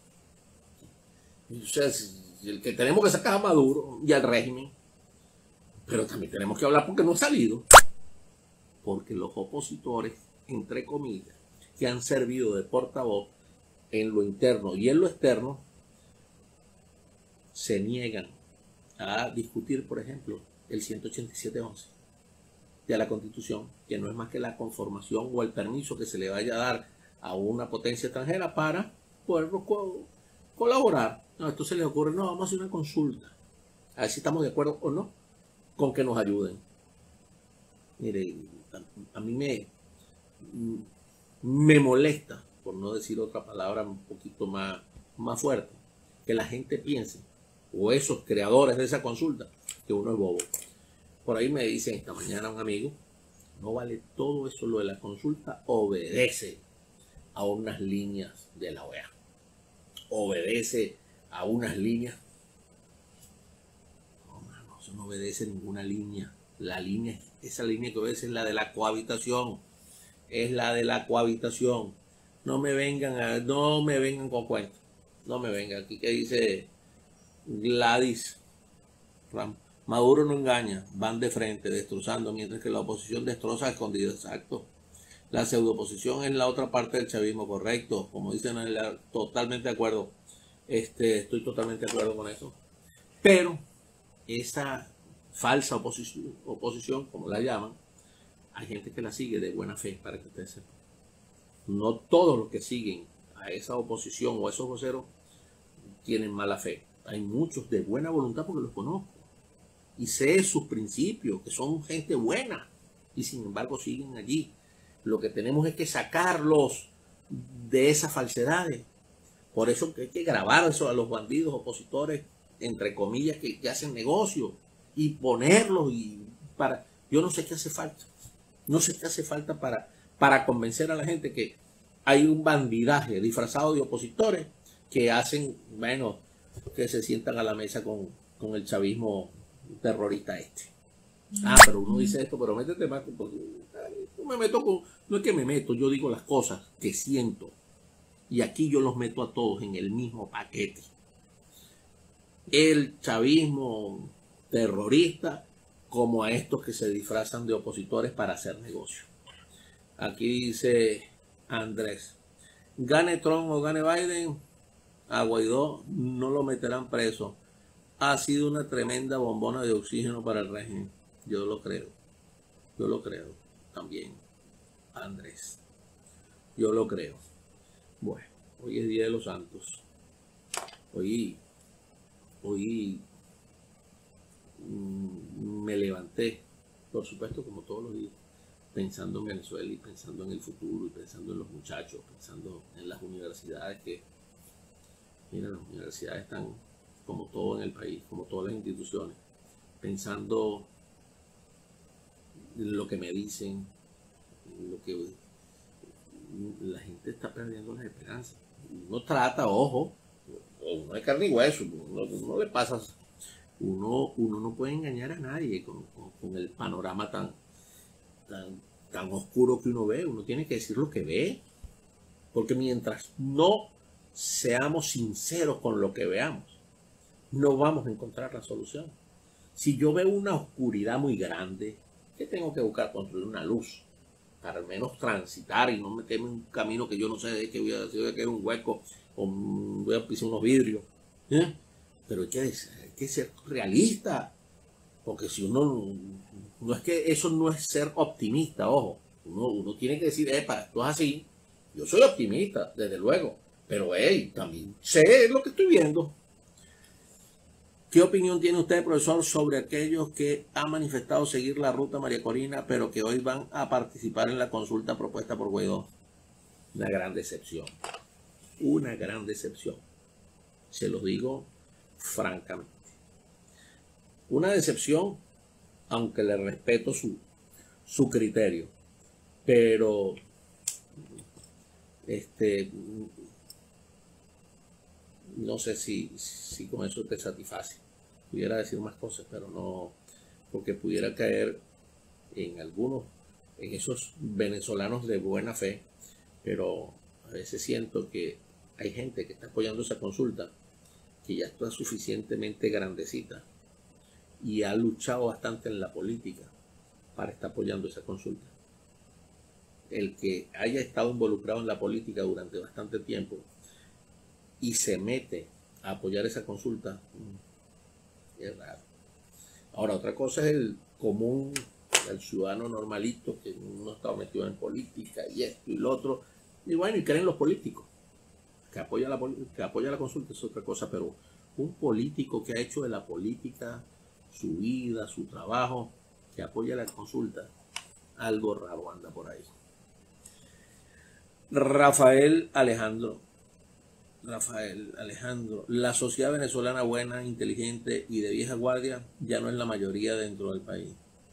sea, el que tenemos que sacar a Maduro y al régimen, pero también tenemos que hablar porque no ha salido. Porque los opositores, entre comillas, que han servido de portavoz en lo interno y en lo externo, se niegan a discutir, por ejemplo, el ciento ochenta y siete once de la Constitución, que no es más que la conformación o el permiso que se le vaya a dar a una potencia extranjera para poder co colaborar. No, esto se les ocurre, no, vamos a hacer una consulta, a ver si estamos de acuerdo o no con que nos ayuden. Mire, a, a mí me, me molesta, por no decir otra palabra un poquito más, más fuerte, que la gente piense, o esos creadores de esa consulta, que uno es bobo. Por ahí me dicen esta mañana un amigo, no vale todo eso lo de la consulta, obedece a unas líneas de la O E A. Obedece a unas líneas. No, no, eso no obedece a ninguna línea. La línea, esa línea que obedece es la de la cohabitación. Es la de la cohabitación. No me vengan a, no me vengan con cuentos. No me vengan. Aquí que dice Gladys Ram. Maduro no engaña, van de frente, destrozando, mientras que la oposición destroza escondido. Exacto. La pseudoposición es la otra parte del chavismo, correcto. Como dicen, totalmente de acuerdo. Este, estoy totalmente de acuerdo con eso. Pero esa falsa oposición, oposición, como la llaman, hay gente que la sigue de buena fe, para que ustedes sepan. No todos los que siguen a esa oposición o a esos voceros tienen mala fe. Hay muchos de buena voluntad porque los conozco. Y sé sus principios, que son gente buena, y sin embargo siguen allí. Lo que tenemos es que sacarlos de esas falsedades. Por eso que hay que grabar eso a los bandidos opositores, entre comillas, que, que hacen negocio, y ponerlos. Y para, yo no sé qué hace falta. No sé qué hace falta para, para convencer a la gente que hay un bandidaje disfrazado de opositores que hacen, bueno, que se sientan a la mesa con, con el chavismo terrorista este. Ah, pero uno dice esto, pero métete más. No me meto con, no es que me meto, yo digo las cosas que siento. Y aquí yo los meto a todos en el mismo paquete. El chavismo terrorista, como a estos que se disfrazan de opositores para hacer negocio. Aquí dice Andrés, gane Trump o gane Biden, a Guaidó no lo meterán preso. Ha sido una tremenda bombona de oxígeno para el régimen. Yo lo creo. Yo lo creo también, Andrés. Yo lo creo. Bueno, hoy es Día de los Santos. Hoy, hoy mmm, me levanté, por supuesto, como todos los días, pensando en Venezuela y pensando en el futuro y pensando en los muchachos, pensando en las universidades que, mira, las universidades están como todo en el país, como todas las instituciones, pensando en lo que me dicen, en lo que la gente está perdiendo las esperanzas. Uno trata, ojo, uno es carne y hueso, uno, uno le pasa, uno, uno no puede engañar a nadie con, con, con el panorama tan, tan, tan oscuro que uno ve. Uno tiene que decir lo que ve, porque mientras no seamos sinceros con lo que veamos, no vamos a encontrar la solución. Si yo veo una oscuridad muy grande, ¿qué tengo que buscar? Construir una luz para al menos transitar y no meterme en un camino que yo no sé de qué voy a decir, que es un hueco o voy a pisar unos vidrios. ¿Eh? Pero hay que, hay que ser realista, porque si uno no, no es que eso no es ser optimista, ojo, uno, uno tiene que decir, epa, esto es así, yo soy optimista, desde luego, pero hey, también sé lo que estoy viendo. ¿Qué opinión tiene usted, profesor, sobre aquellos que han manifestado seguir la ruta María Corina, pero que hoy van a participar en la consulta propuesta por Guaidó? Una gran decepción. Una gran decepción. Se los digo francamente. Una decepción, aunque le respeto su, su criterio. Pero, este, no sé si, si con eso te satisface. Pudiera decir más cosas, pero no, porque pudiera caer en algunos, en esos venezolanos de buena fe, pero a veces siento que hay gente que está apoyando esa consulta, que ya está suficientemente grandecita y ha luchado bastante en la política para estar apoyando esa consulta. El que haya estado involucrado en la política durante bastante tiempo y se mete a apoyar esa consulta, es raro. Ahora, otra cosa es el común, el ciudadano normalito que no está metido en política y esto y lo otro, y bueno, y creen los políticos que apoya la, que apoya la consulta, es otra cosa, pero un político que ha hecho de la política su vida, su trabajo, que apoya la consulta, algo raro anda por ahí. Rafael Alejandro Rafael Alejandro, la sociedad venezolana buena, inteligente y de vieja guardia ya no es la mayoría dentro del país.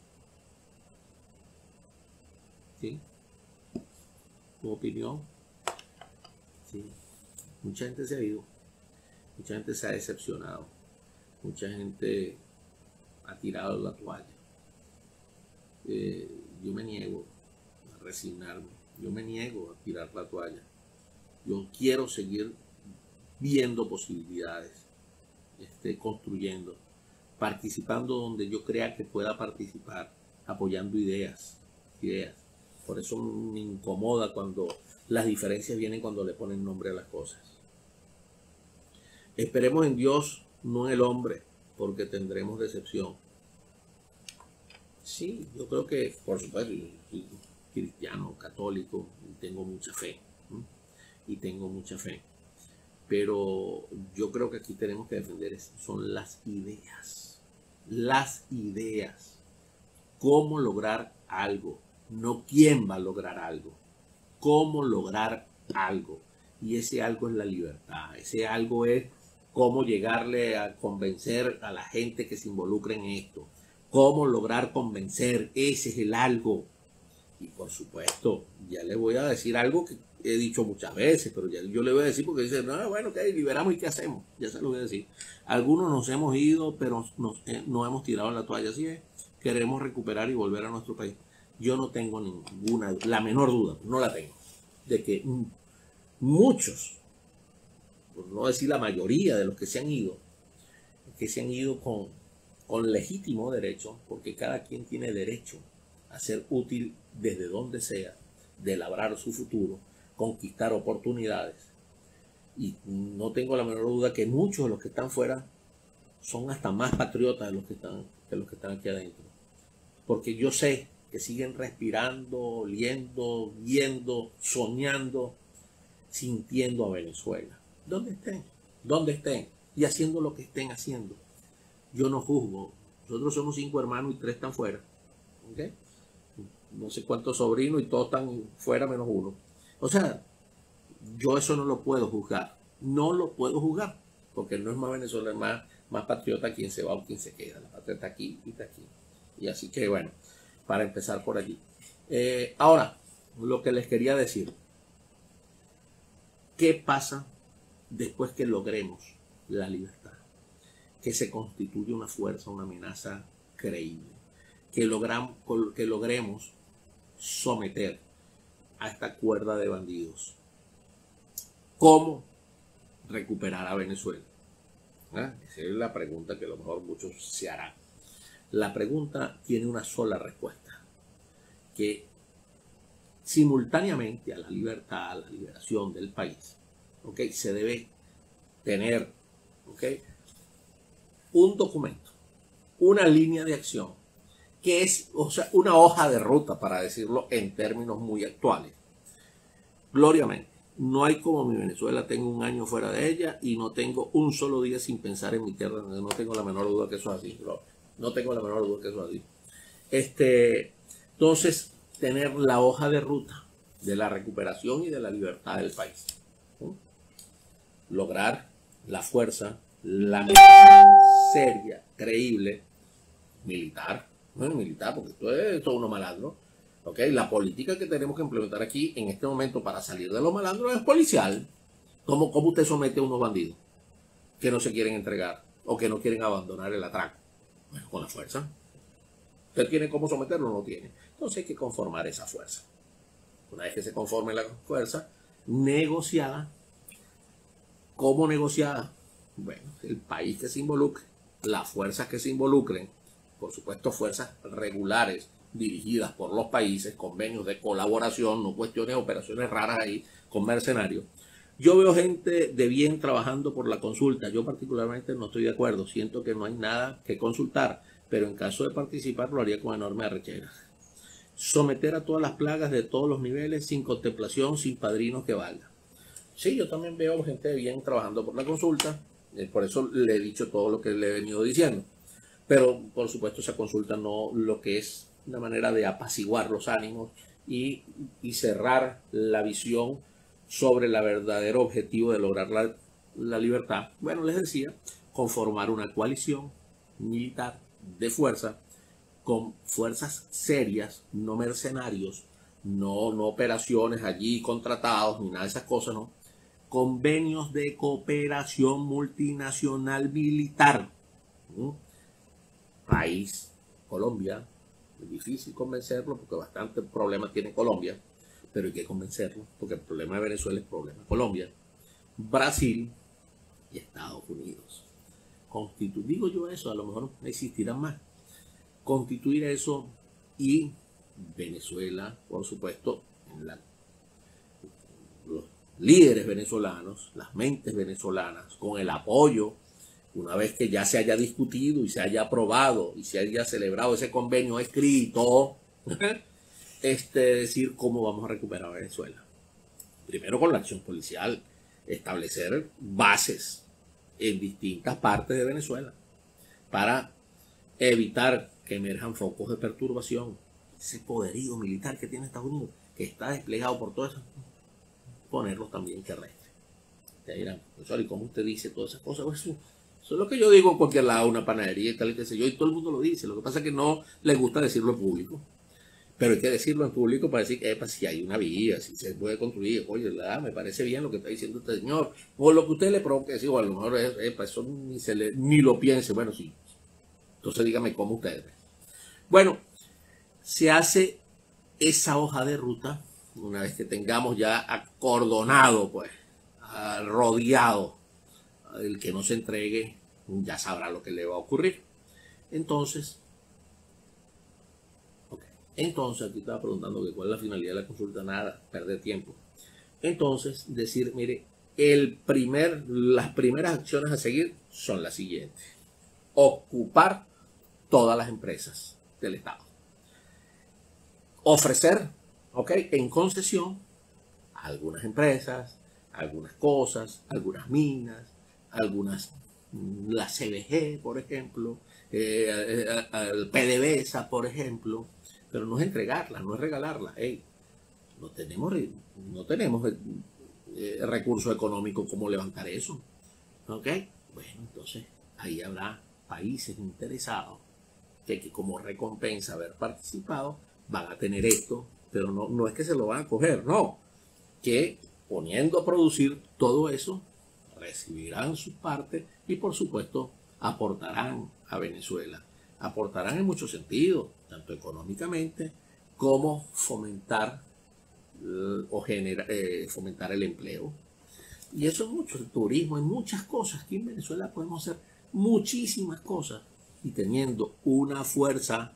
¿Sí? ¿Tu opinión? Sí. Mucha gente se ha ido, mucha gente se ha decepcionado, mucha gente ha tirado la toalla. Eh, yo me niego a resignarme, yo me niego a tirar la toalla. Yo quiero seguir viendo posibilidades, este, construyendo, participando donde yo crea que pueda participar, apoyando ideas, ideas. Por eso me incomoda cuando las diferencias vienen cuando le ponen nombre a las cosas. Esperemos en Dios, no en el hombre, porque tendremos decepción. Sí, yo creo que, por supuesto, yo soy cristiano, católico, y tengo mucha fe, ¿eh? y tengo mucha fe. Pero yo creo que aquí tenemos que defender son las ideas, las ideas, cómo lograr algo, no quién va a lograr algo, cómo lograr algo, y ese algo es la libertad, ese algo es cómo llegarle a convencer a la gente que se involucre en esto, cómo lograr convencer, ese es el algo. Y por supuesto, ya les voy a decir algo que he dicho muchas veces, pero ya yo le voy a decir porque dicen, no, bueno, que liberamos y qué hacemos, ya se lo voy a decir. Algunos nos hemos ido, pero nos, eh, no hemos tirado la toalla, así es, queremos recuperar y volver a nuestro país. Yo no tengo ninguna, la menor duda, no la tengo, de que muchos, por no decir la mayoría de los que se han ido, que se han ido con, con legítimo derecho, porque cada quien tiene derecho a ser útil desde donde sea, de labrar su futuro, conquistar oportunidades. Y no tengo la menor duda que muchos de los que están fuera son hasta más patriotas de los que están, que los que están aquí adentro. Porque yo sé que siguen respirando, oliendo, viendo, soñando, sintiendo a Venezuela. ¿Dónde estén? ¿Dónde estén? Y haciendo lo que estén haciendo. Yo no juzgo. Nosotros somos cinco hermanos y tres están fuera. ¿Okay? No sé cuántos sobrinos y todos están fuera menos uno. O sea, yo eso no lo puedo juzgar. No lo puedo juzgar. Porque no es más venezolano, más, más patriota quien se va o quien se queda. La patria está aquí y está aquí. Y así que bueno, para empezar por allí. Eh, ahora, lo que les quería decir. ¿Qué pasa después que logremos la libertad? Que se constituye una fuerza, una amenaza creíble. Que, logramos, que logremos someter a esta cuerda de bandidos. ¿Cómo recuperar a Venezuela? ¿Ah? Esa es la pregunta que a lo mejor muchos se harán. La pregunta tiene una sola respuesta. Que simultáneamente a la libertad, a la liberación del país, ¿okay? Se debe tener, ¿okay? un documento, una línea de acción, que es, o sea, una hoja de ruta, para decirlo en términos muy actuales. Gloriamente, no hay como mi Venezuela, tengo un año fuera de ella y no tengo un solo día sin pensar en mi tierra, no tengo la menor duda que eso es así, no, no tengo la menor duda que eso es así. Este, entonces, tener la hoja de ruta de la recuperación y de la libertad del país. ¿Sí? Lograr la fuerza, la amenaza seria, creíble, militar, no es militar, porque esto es todo uno malandro. ¿Okay? La política que tenemos que implementar aquí en este momento para salir de los malandros es policial. ¿Cómo, cómo usted somete a unos bandidos que no se quieren entregar o que no quieren abandonar el atraco? Bueno, con la fuerza. ¿Usted tiene cómo someterlo? No tiene. Entonces hay que conformar esa fuerza. Una vez que se conforme la fuerza, negociada. ¿Cómo negociada? Bueno, el país que se involucre, las fuerzas que se involucren, por supuesto fuerzas regulares dirigidas por los países, convenios de colaboración, no cuestiones, operaciones raras ahí con mercenarios. Yo veo gente de bien trabajando por la consulta. Yo particularmente no estoy de acuerdo. Siento que no hay nada que consultar, pero en caso de participar lo haría con enorme arrechera. Someter a todas las plagas de todos los niveles, sin contemplación, sin padrinos que valga. Sí, yo también veo gente de bien trabajando por la consulta. Por eso le he dicho todo lo que le he venido diciendo. Pero, por supuesto, esa consulta no lo que es una manera de apaciguar los ánimos y, y cerrar la visión sobre el verdadero objetivo de lograr la, la libertad. Bueno, les decía, conformar una coalición militar de fuerza con fuerzas serias, no mercenarios, no, no operaciones allí contratados, ni nada de esas cosas, no. Convenios de cooperación multinacional militar. ¿Mm? País, Colombia, es difícil convencerlo porque bastante problemas tiene Colombia, pero hay que convencerlo porque el problema de Venezuela es el problema de Colombia, Brasil y Estados Unidos. Constitu digo yo eso, a lo mejor existirán más. Constituir eso y Venezuela, por supuesto, en la, los líderes venezolanos, las mentes venezolanas, con el apoyo. Una vez que ya se haya discutido y se haya aprobado y se haya celebrado ese convenio escrito, este, decir cómo vamos a recuperar a Venezuela. Primero con la acción policial, establecer bases en distintas partes de Venezuela para evitar que emerjan focos de perturbación. Ese poderío militar que tiene Estados Unidos, que está desplegado por todo eso, ponerlos también terrestres. Te dirán, ¿y cómo usted dice todas esas cosas? Pues, eso es lo que yo digo en cualquier lado, una panadería y tal y qué sé yo, y todo el mundo lo dice. Lo que pasa es que no les gusta decirlo en público. Pero hay que decirlo en público para decir que epa, si hay una vía, si se puede construir. Oye, ¿verdad? Me parece bien lo que está diciendo este señor. O lo que usted le provoque decir, o a lo mejor es, epa, eso ni, se le, ni lo piense. Bueno, sí. Entonces dígame cómo ustedes ven. Bueno, se hace esa hoja de ruta una vez que tengamos ya acordonado, pues, rodeado. El que no se entregue ya sabrá lo que le va a ocurrir. Entonces, okay. Entonces, aquí estaba preguntando que cuál es la finalidad de la consulta. Nada, perder tiempo. Entonces, decir, mire, el primer, las primeras acciones a seguir son las siguientes. Ocupar todas las empresas del Estado. ofrecer, ¿ok?, en concesión a algunas empresas, algunas cosas, algunas minas, algunas, la C B G, por ejemplo, eh, al PDVSA, por ejemplo, pero no es entregarla, no es regalarla. Hey, no tenemos, no tenemos eh, recursos económicos como levantar eso. ¿Ok? Bueno, entonces ahí habrá países interesados que, que como recompensa haber participado van a tener esto, pero no, no es que se lo van a coger, no, que poniendo a producir todo eso, recibirán sus partes y por supuesto aportarán a Venezuela. Aportarán en muchos sentidos, tanto económicamente como fomentar eh, o generar, eh, fomentar el empleo. Y eso es mucho, el turismo, hay muchas cosas. Aquí en Venezuela podemos hacer muchísimas cosas y teniendo una fuerza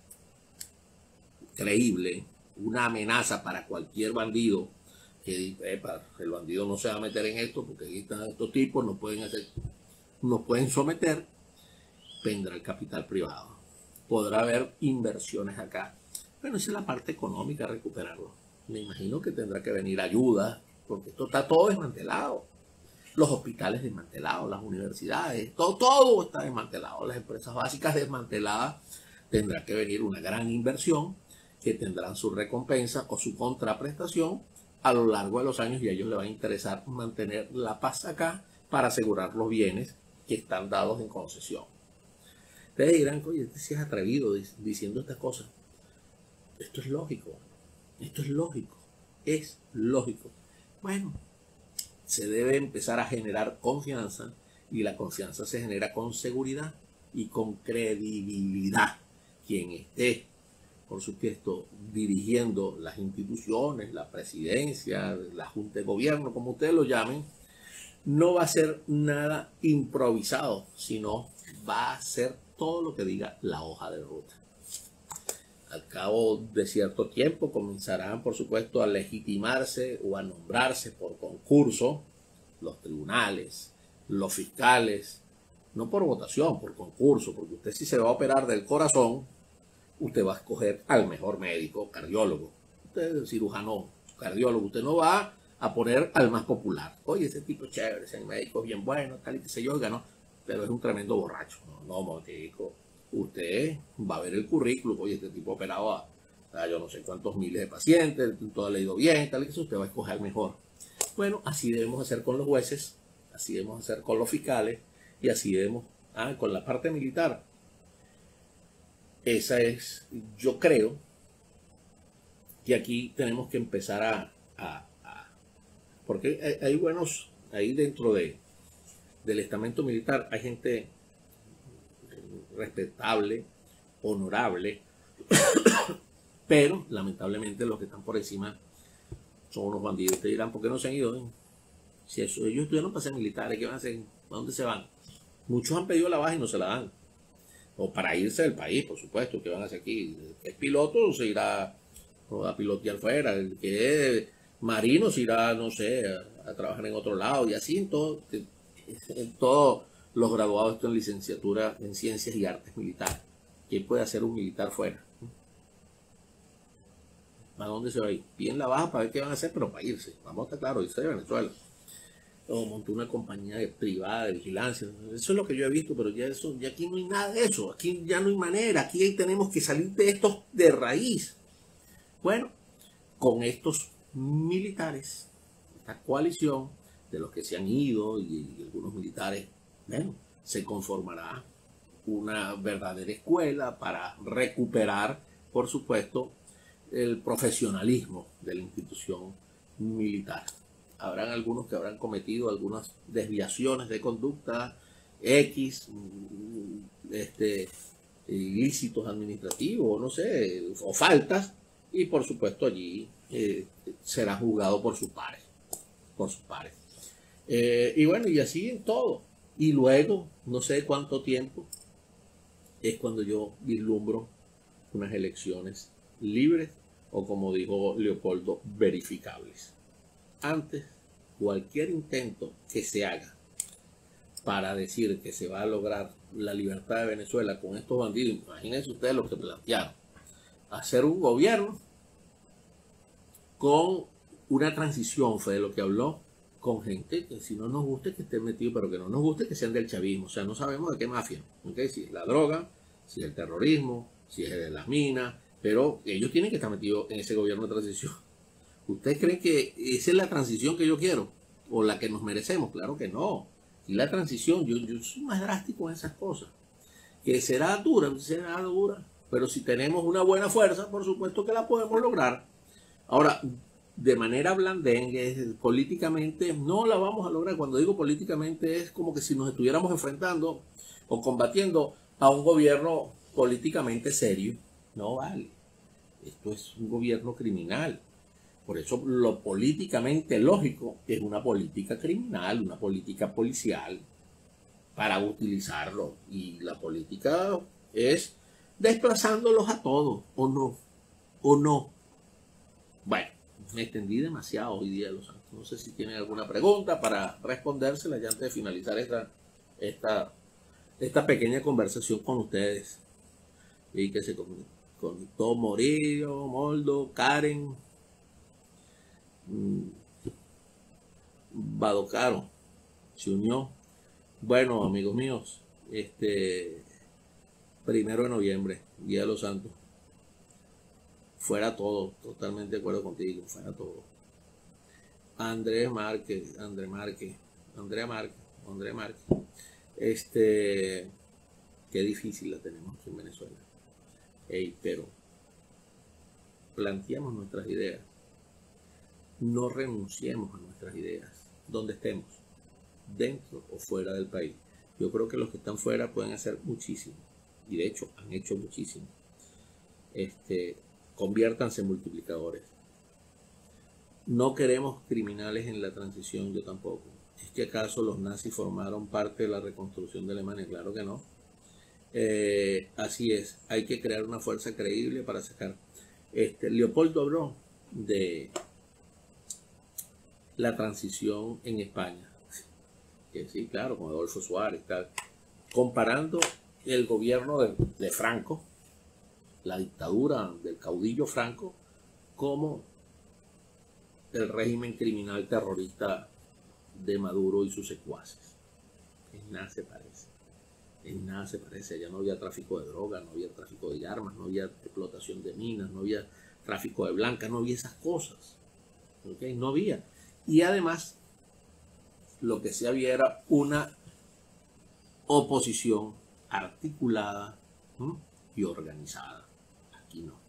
creíble, una amenaza para cualquier bandido que epa, el bandido no se va a meter en esto porque aquí están estos tipos, nos pueden hacer, nos pueden someter, vendrá el capital privado. Podrá haber inversiones acá. Bueno, esa es la parte económica, recuperarlo. Me imagino que tendrá que venir ayuda, porque esto está todo desmantelado. Los hospitales desmantelados, las universidades, todo, todo está desmantelado. Las empresas básicas desmanteladas. Tendrá que venir una gran inversión que tendrán su recompensa o su contraprestación a lo largo de los años y a ellos les va a interesar mantener la paz acá para asegurar los bienes que están dados en concesión. Ustedes dirán, oye, este sí es atrevido diciendo estas cosas. Esto es lógico, esto es lógico, es lógico. Bueno, se debe empezar a generar confianza y la confianza se genera con seguridad y con credibilidad. Quien esté, por supuesto, dirigiendo las instituciones, la presidencia, la junta de gobierno, como ustedes lo llamen, no va a ser nada improvisado, sino va a ser todo lo que diga la hoja de ruta. Al cabo de cierto tiempo comenzarán, por supuesto, a legitimarse o a nombrarse por concurso los tribunales, los fiscales, no por votación, por concurso, porque usted si se va a operar del corazón, usted va a escoger al mejor médico, cardiólogo. Usted es cirujano, cardiólogo, usted no va a poner al más popular. Oye, ese tipo es chévere, ese médico es bien bueno, tal y que se yo, ganó, pero es un tremendo borracho. No, no, montico. Usted va a ver el currículum, oye, este tipo operado a, a yo no sé cuántos miles de pacientes, todo le ha ido bien, tal y que eso, usted va a escoger al mejor. Bueno, así debemos hacer con los jueces, así debemos hacer con los fiscales y así debemos, ah, con la parte militar. Esa es, yo creo que aquí tenemos que empezar a, a, a porque hay, hay buenos, ahí dentro de, del estamento militar hay gente respetable, honorable, pero lamentablemente los que están por encima son unos bandidos. Te dirán, ¿por qué no se han ido? ¿Eh? Si eso, ellos estudiaron para ser militares, ¿qué van a hacer? ¿A dónde se van? Muchos han pedido la baja y no se la dan. O para irse del país, por supuesto, ¿qué van a hacer aquí? El que es piloto se irá a pilotear fuera, el que es marino se irá, no sé, a, a trabajar en otro lado, y así en todo, en todos los graduados en licenciatura en ciencias y artes militares. ¿Quién puede hacer un militar fuera? ¿A dónde se va a ir? Piden la baja para ver qué van a hacer, pero para irse. Vamos a estar claros, irse de Venezuela. O montó una compañía de, privada de vigilancia. Eso es lo que yo he visto, pero ya, eso, ya aquí no hay nada de eso. Aquí ya no hay manera. Aquí tenemos que salir de esto de raíz. Bueno, con estos militares, esta coalición de los que se han ido y, y algunos militares, bueno, se conformará una verdadera escuela para recuperar, por supuesto, el profesionalismo de la institución militar. Habrán algunos que habrán cometido algunas desviaciones de conducta X, este, ilícitos administrativos, no sé, o faltas, y por supuesto allí eh, será juzgado por sus pares, por sus pares. Eh, y bueno, y así en todo. Y luego, no sé cuánto tiempo, es cuando yo vislumbro unas elecciones libres o, como dijo Leopoldo, verificables. Antes, cualquier intento que se haga para decir que se va a lograr la libertad de Venezuela con estos bandidos, imagínense ustedes lo que plantearon, hacer un gobierno con una transición, fue de lo que habló, con gente que si no nos guste que estén metidos, pero que no nos guste que sean del chavismo. O sea, no sabemos de qué mafia, ¿okay? Si es la droga, si es el terrorismo, si es de las minas, pero ellos tienen que estar metidos en ese gobierno de transición. ¿Ustedes creen que esa es la transición que yo quiero? ¿O la que nos merecemos? Claro que no. Y la transición, yo, yo soy más drástico en esas cosas. Que será dura, será dura, pero si tenemos una buena fuerza, por supuesto que la podemos lograr. Ahora, de manera blandengue, políticamente, no la vamos a lograr. Cuando digo políticamente es como que si nos estuviéramos enfrentando o combatiendo a un gobierno políticamente serio. No vale. Esto es un gobierno criminal. Por eso lo políticamente lógico es una política criminal, una política policial, para utilizarlo. Y la política es desplazándolos a todos, o no, o no. Bueno, me extendí demasiado hoy día, Los Santos. No sé si tienen alguna pregunta para respondérsela ya antes de finalizar esta, esta, esta pequeña conversación con ustedes. Y que se conectó Morillo, Moldo, Karen, Badocaro, se unió. Bueno, amigos míos, este primero de noviembre, Día de los Santos, fuera todo, totalmente de acuerdo contigo, fuera todo. Andrés Márquez, Andrés Márquez, Andrea Márquez, Andrea Márquez, este, qué difícil la tenemos en Venezuela. Ey, pero planteamos nuestras ideas, no renunciemos a nuestras ideas, donde estemos, dentro o fuera del país. Yo creo que los que están fuera pueden hacer muchísimo, y de hecho han hecho muchísimo. Este, conviértanse en multiplicadores. No queremos criminales en la transición, yo tampoco. ¿Es que acaso los nazis formaron parte de la reconstrucción de Alemania? Claro que no. Eh, así es, hay que crear una fuerza creíble para sacar. Este, Leopoldo habló de la transición en España. Que sí, claro, con Adolfo Suárez, tal. Comparando el gobierno de, de Franco, la dictadura del caudillo Franco, como el régimen criminal terrorista de Maduro y sus secuaces. En nada se parece. En nada se parece. Allá no había tráfico de drogas, no había tráfico de armas, no había explotación de minas, no había tráfico de blancas, no había esas cosas. ¿Okay? No había. Y además, lo que sí había era una oposición articulada, ¿sí?, y organizada. Aquí no.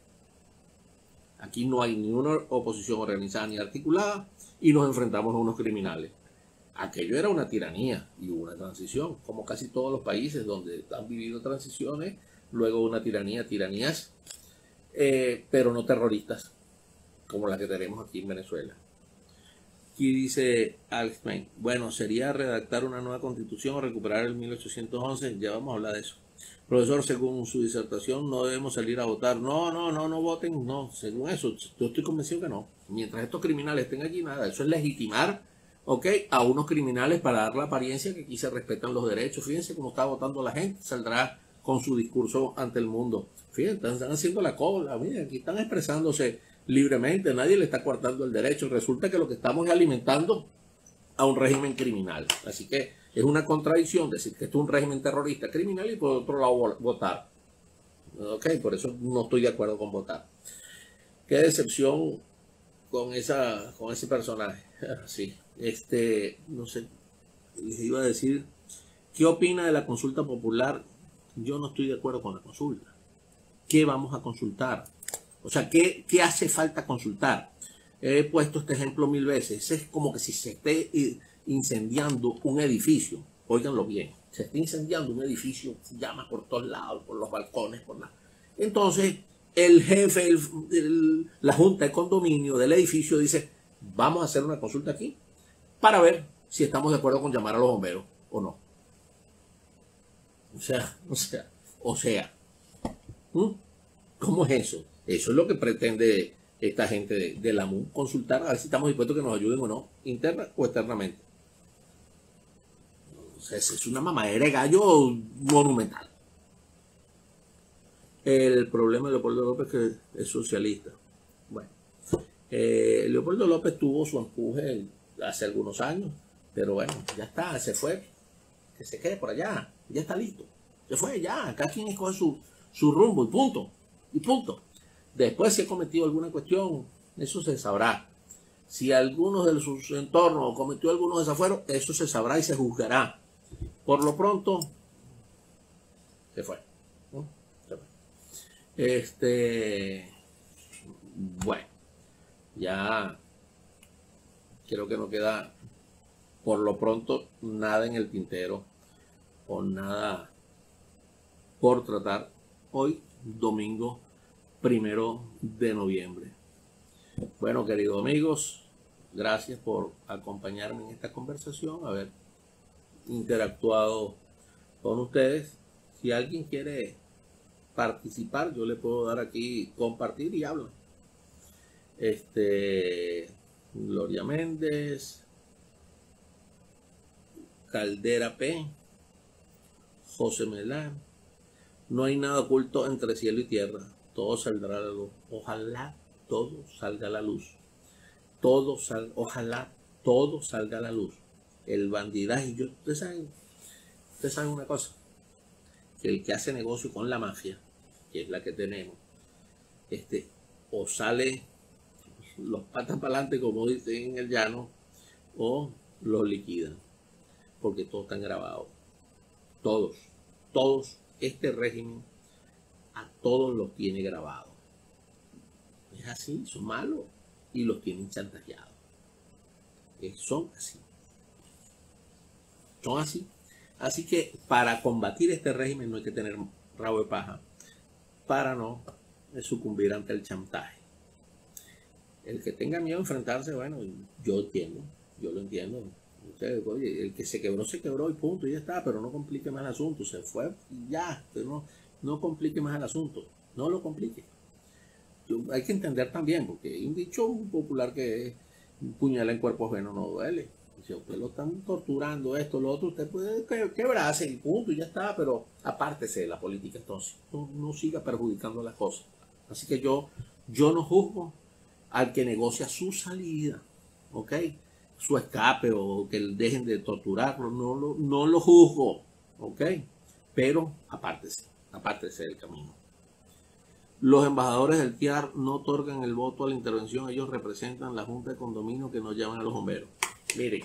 Aquí no hay ni una oposición organizada ni articulada y nos enfrentamos a unos criminales. Aquello era una tiranía y hubo una transición, como casi todos los países donde han vivido transiciones, luego una tiranía, tiranías, eh, pero no terroristas, como la que tenemos aquí en Venezuela. Aquí dice Alex Payne, bueno, sería redactar una nueva constitución o recuperar el mil ochocientos once, ya vamos a hablar de eso. Profesor, según su disertación, no debemos salir a votar. No, no, no, no voten, no, según eso, yo estoy convencido que no. Mientras estos criminales estén allí, nada, eso es legitimar, ¿ok?, a unos criminales para dar la apariencia que aquí se respetan los derechos. Fíjense cómo está votando la gente, saldrá con su discurso ante el mundo. Fíjense, están haciendo la cola, miren, aquí están expresándose libremente, nadie le está coartando el derecho. Resulta que lo que estamos es alimentando a un régimen criminal. Así que es una contradicción decir que esto es un régimen terrorista criminal y por otro lado votar. Ok, por eso no estoy de acuerdo con votar. Qué decepción con esa con ese personaje. Sí, este, no sé, les iba a decir, ¿qué opina de la consulta popular? Yo no estoy de acuerdo con la consulta. ¿Qué vamos a consultar? O sea, ¿qué, qué hace falta consultar? He puesto este ejemplo mil veces. Es como que si se esté incendiando un edificio. Óiganlo bien. Se está incendiando un edificio, llamas por todos lados, por los balcones, por la... Entonces, el jefe, el, el, la junta de condominio del edificio dice, vamos a hacer una consulta aquí para ver si estamos de acuerdo con llamar a los bomberos o no. O sea, o sea, o sea. ¿Mm? ¿Cómo es eso? Eso es lo que pretende esta gente de, de la M U, consultar a ver si estamos dispuestos a que nos ayuden o no, interna o externamente. O sea, es una mamadera de gallo monumental. El problema de Leopoldo López es que es socialista. Bueno, Eh, Leopoldo López tuvo su empuje hace algunos años, pero bueno, ya está, se fue, que se quede por allá, ya está listo, se fue ya, acá quien escoge su, su rumbo y punto, y punto. Después si ha cometido alguna cuestión, eso se sabrá. Si alguno de sus entornos cometió algunos desafueros, eso se sabrá y se juzgará. Por lo pronto, se fue. ¿no? Se fue. Este, bueno, ya creo que no queda por lo pronto nada en el tintero o nada por tratar hoy, domingo primero de noviembre. Bueno, queridos amigos, gracias por acompañarme en esta conversación, haber interactuado con ustedes. Si alguien quiere participar, yo le puedo dar aquí compartir y habla. Este, Gloria Méndez, Caldera P, José Melán. No hay nada oculto entre cielo y tierra. Todo saldrá a la luz. Ojalá todo salga a la luz. Todo sal, ojalá todo salga a la luz. El bandidaje. Yo, ustedes saben, ustedes saben una cosa. Que el que hace negocio con la mafia, que es la que tenemos, este, o sale los patas para adelante, como dicen en el llano, o los liquidan. Porque todos están grabados. Todos. Todos. Este régimen a todos los tiene grabados. Es así, son malos y los tienen chantajeados. Eh, son así. Son así. Así que para combatir este régimen no hay que tener rabo de paja para no sucumbir ante el chantaje. El que tenga miedo a enfrentarse, bueno, yo entiendo, yo lo entiendo. Usted, oye, el que se quebró, se quebró y punto, y ya está, pero no complique más el asunto. Se fue y ya, pero no, no complique más el asunto. No lo complique. Yo, hay que entender también, porque hay un dicho popular que es puñala en cuerpo ajeno no duele. Si a usted lo están torturando, esto, lo otro, usted puede quebrarse y punto, y ya está, pero apártese de la política entonces. No, no siga perjudicando las cosas. Así que yo, yo no juzgo al que negocia su salida, ¿ok? Su escape o que dejen de torturarlo, no lo, no lo juzgo, ¿ok? Pero apártese, apártese del camino. Los embajadores del T I A R no otorgan el voto a la intervención, ellos representan la Junta de Condominio que nos llaman a los bomberos. Miren,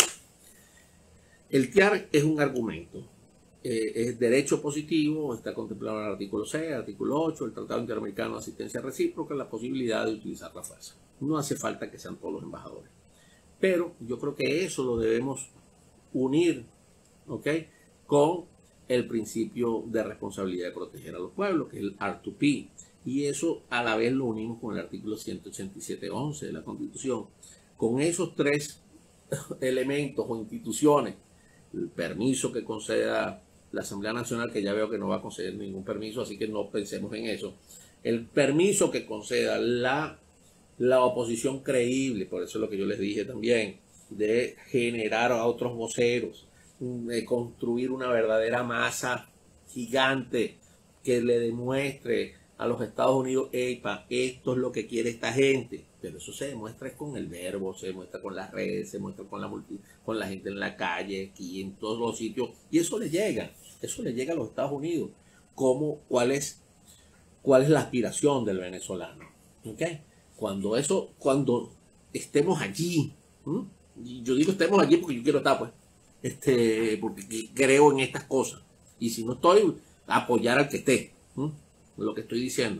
el T I A R es un argumento, eh, es derecho positivo, está contemplado en el artículo seis, artículo ocho, el Tratado Interamericano de Asistencia Recíproca, la posibilidad de utilizar la fuerza. No hace falta que sean todos los embajadores. Pero yo creo que eso lo debemos unir, ¿ok?, con el principio de responsabilidad de proteger a los pueblos, que es el R dos P. Y eso a la vez lo unimos con el artículo ciento ochenta y siete punto once de la Constitución. Con esos tres elementos o instituciones, el permiso que conceda la Asamblea Nacional, que ya veo que no va a conceder ningún permiso, así que no pensemos en eso. El permiso que conceda la... la oposición creíble, por eso es lo que yo les dije también, de generar a otros voceros, de construir una verdadera masa gigante que le demuestre a los Estados Unidos, epa, esto es lo que quiere esta gente. Pero eso se demuestra con el verbo, se demuestra con las redes, se demuestra con la, multi, con la gente en la calle, aquí en todos los sitios, y eso le llega, eso le llega a los Estados Unidos, como cuál es, cuál es la aspiración del venezolano, ¿ok? Cuando eso, cuando estemos allí, ¿m? Y yo digo estemos allí porque yo quiero estar, pues, este, porque creo en estas cosas. Y si no estoy, apoyar al que esté, ¿m? Lo que estoy diciendo.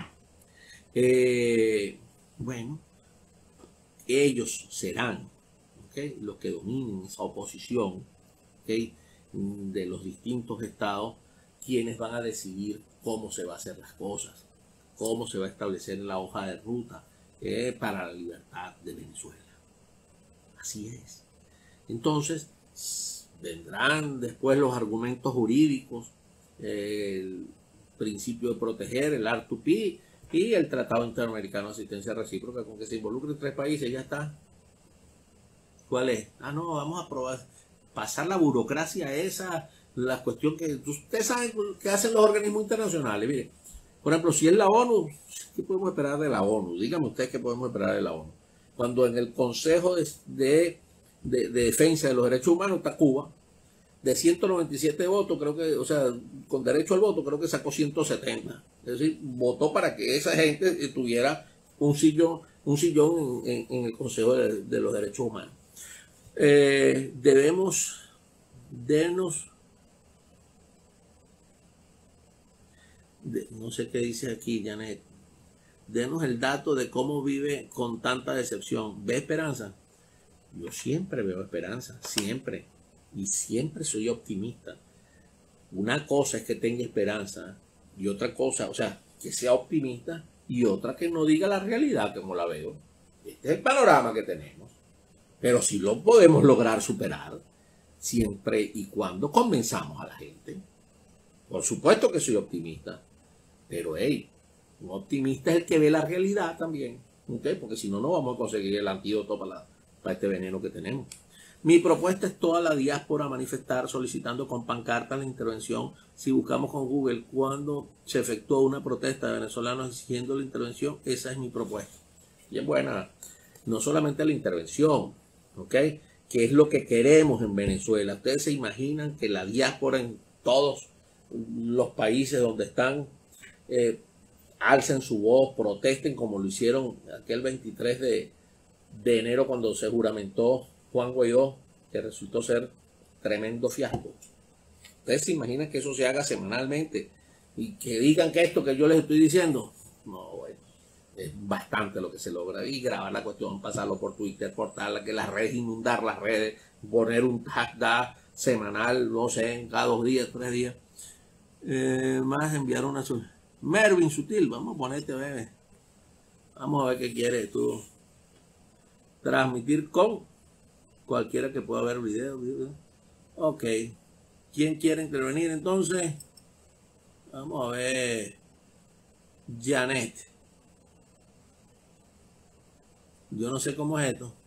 Eh, bueno, ellos serán, ¿okay?, los que dominen esa oposición, ¿okay?, de los distintos estados, quienes van a decidir cómo se va a hacer las cosas, cómo se va a establecer la hoja de ruta eh, para la libertad de Venezuela. Así es. Entonces, vendrán después los argumentos jurídicos, eh, el principio de proteger, el R dos P y el Tratado Interamericano de Asistencia Recíproca, con que se involucren tres países, ya está. ¿Cuál es? Ah, no, vamos a probar, pasar la burocracia esa, la cuestión que ustedes saben que hacen los organismos internacionales. Miren, por ejemplo, si es la ONU, ¿qué podemos esperar de la ONU? Díganme ustedes qué podemos esperar de la ONU. cuando en el Consejo de, de, de, de Defensa de los Derechos Humanos está Cuba, de ciento noventa y siete votos, creo que, o sea, con derecho al voto, creo que sacó ciento setenta. Es decir, votó para que esa gente tuviera un sillón, un sillón en, en, en el Consejo de, de los Derechos Humanos. Eh, debemos, denos, de, no sé qué dice aquí, Janet, denos el dato de cómo vive con tanta decepción. ¿Ve esperanza? Yo siempre veo esperanza, siempre. Y siempre soy optimista. Una cosa es que tenga esperanza y otra cosa, o sea, que sea optimista y otra que no diga la realidad como la veo. Este es el panorama que tenemos. Pero si lo podemos lograr superar siempre y cuando convenzamos a la gente. Por supuesto que soy optimista, pero hey, un optimista es el que ve la realidad también, ¿okay? Porque si no, no vamos a conseguir el antídoto para, la, para este veneno que tenemos. Mi propuesta es toda la diáspora manifestar solicitando con pancartas la intervención. Si buscamos con Google cuando se efectuó una protesta de venezolanos exigiendo la intervención, esa es mi propuesta. Y es buena, no solamente la intervención, ¿ok? Que es lo que queremos en Venezuela. Ustedes se imaginan que la diáspora en todos los países donde están eh, alcen su voz, protesten como lo hicieron aquel veintitrés de enero cuando se juramentó Juan Guaidó, que resultó ser tremendo fiasco. Ustedes se imaginan que eso se haga semanalmente y que digan que esto que yo les estoy diciendo, no, bueno, es bastante lo que se logra. Y grabar la cuestión, pasarlo por Twitter, portarla, que las redes, inundar las redes, poner un hashtag semanal, no sé, en cada dos días, tres días. Eh, más enviar una... Mervin Sutil, vamos a ponerte, bebé. Vamos a ver qué quieres tú. Transmitir con cualquiera que pueda ver video, video. Ok. ¿Quién quiere intervenir entonces? Vamos a ver. Janet. Yo no sé cómo es esto.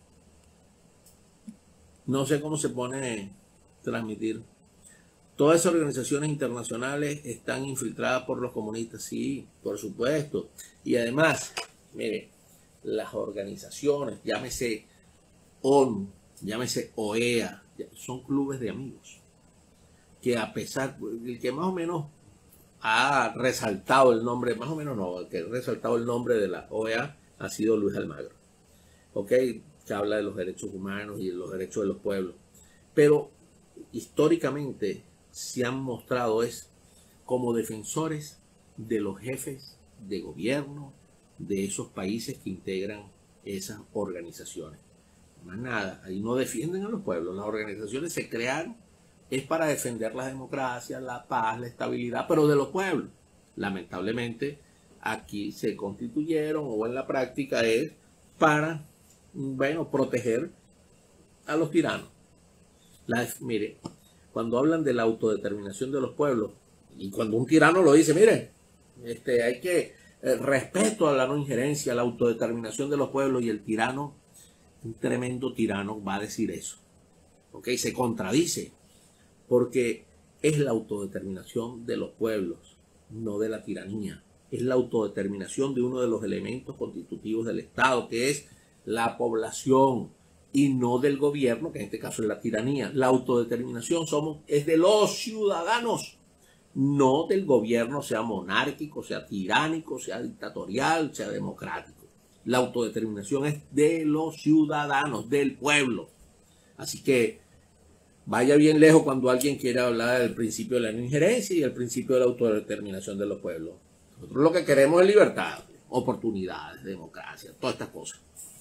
No sé cómo se pone transmitir. Todas esas organizaciones internacionales están infiltradas por los comunistas. Sí, por supuesto. Y además, mire, las organizaciones, llámese ONU, llámese O E A, son clubes de amigos. Que a pesar, el que más o menos ha resaltado el nombre, más o menos no, el que ha resaltado el nombre de la O E A ha sido Luis Almagro. ¿Ok? Que habla de los derechos humanos y de los derechos de los pueblos. Pero históricamente se han mostrado es como defensores de los jefes de gobierno de esos países que integran esas organizaciones. Más nada, ahí no defienden a los pueblos. Las organizaciones se crearon es para defender la democracia, la paz, la estabilidad, pero de los pueblos. Lamentablemente, aquí se constituyeron o en la práctica es para, bueno, proteger a los tiranos. La, mire, cuando hablan de la autodeterminación de los pueblos, y cuando un tirano lo dice, mire, este, hay que eh, respeto a la no injerencia, a la autodeterminación de los pueblos, y el tirano, un tremendo tirano, va a decir eso. ¿Ok? Se contradice, porque es la autodeterminación de los pueblos, no de la tiranía. Es la autodeterminación de uno de los elementos constitutivos del Estado, que es la población, y no del gobierno, que en este caso es la tiranía. La autodeterminación somos, es de los ciudadanos, no del gobierno, sea monárquico, sea tiránico, sea dictatorial, sea democrático. La autodeterminación es de los ciudadanos, del pueblo. Así que vaya bien lejos cuando alguien quiere hablar del principio de la no injerencia y el principio de la autodeterminación de los pueblos. Nosotros lo que queremos es libertad, oportunidades, democracia, todas estas cosas.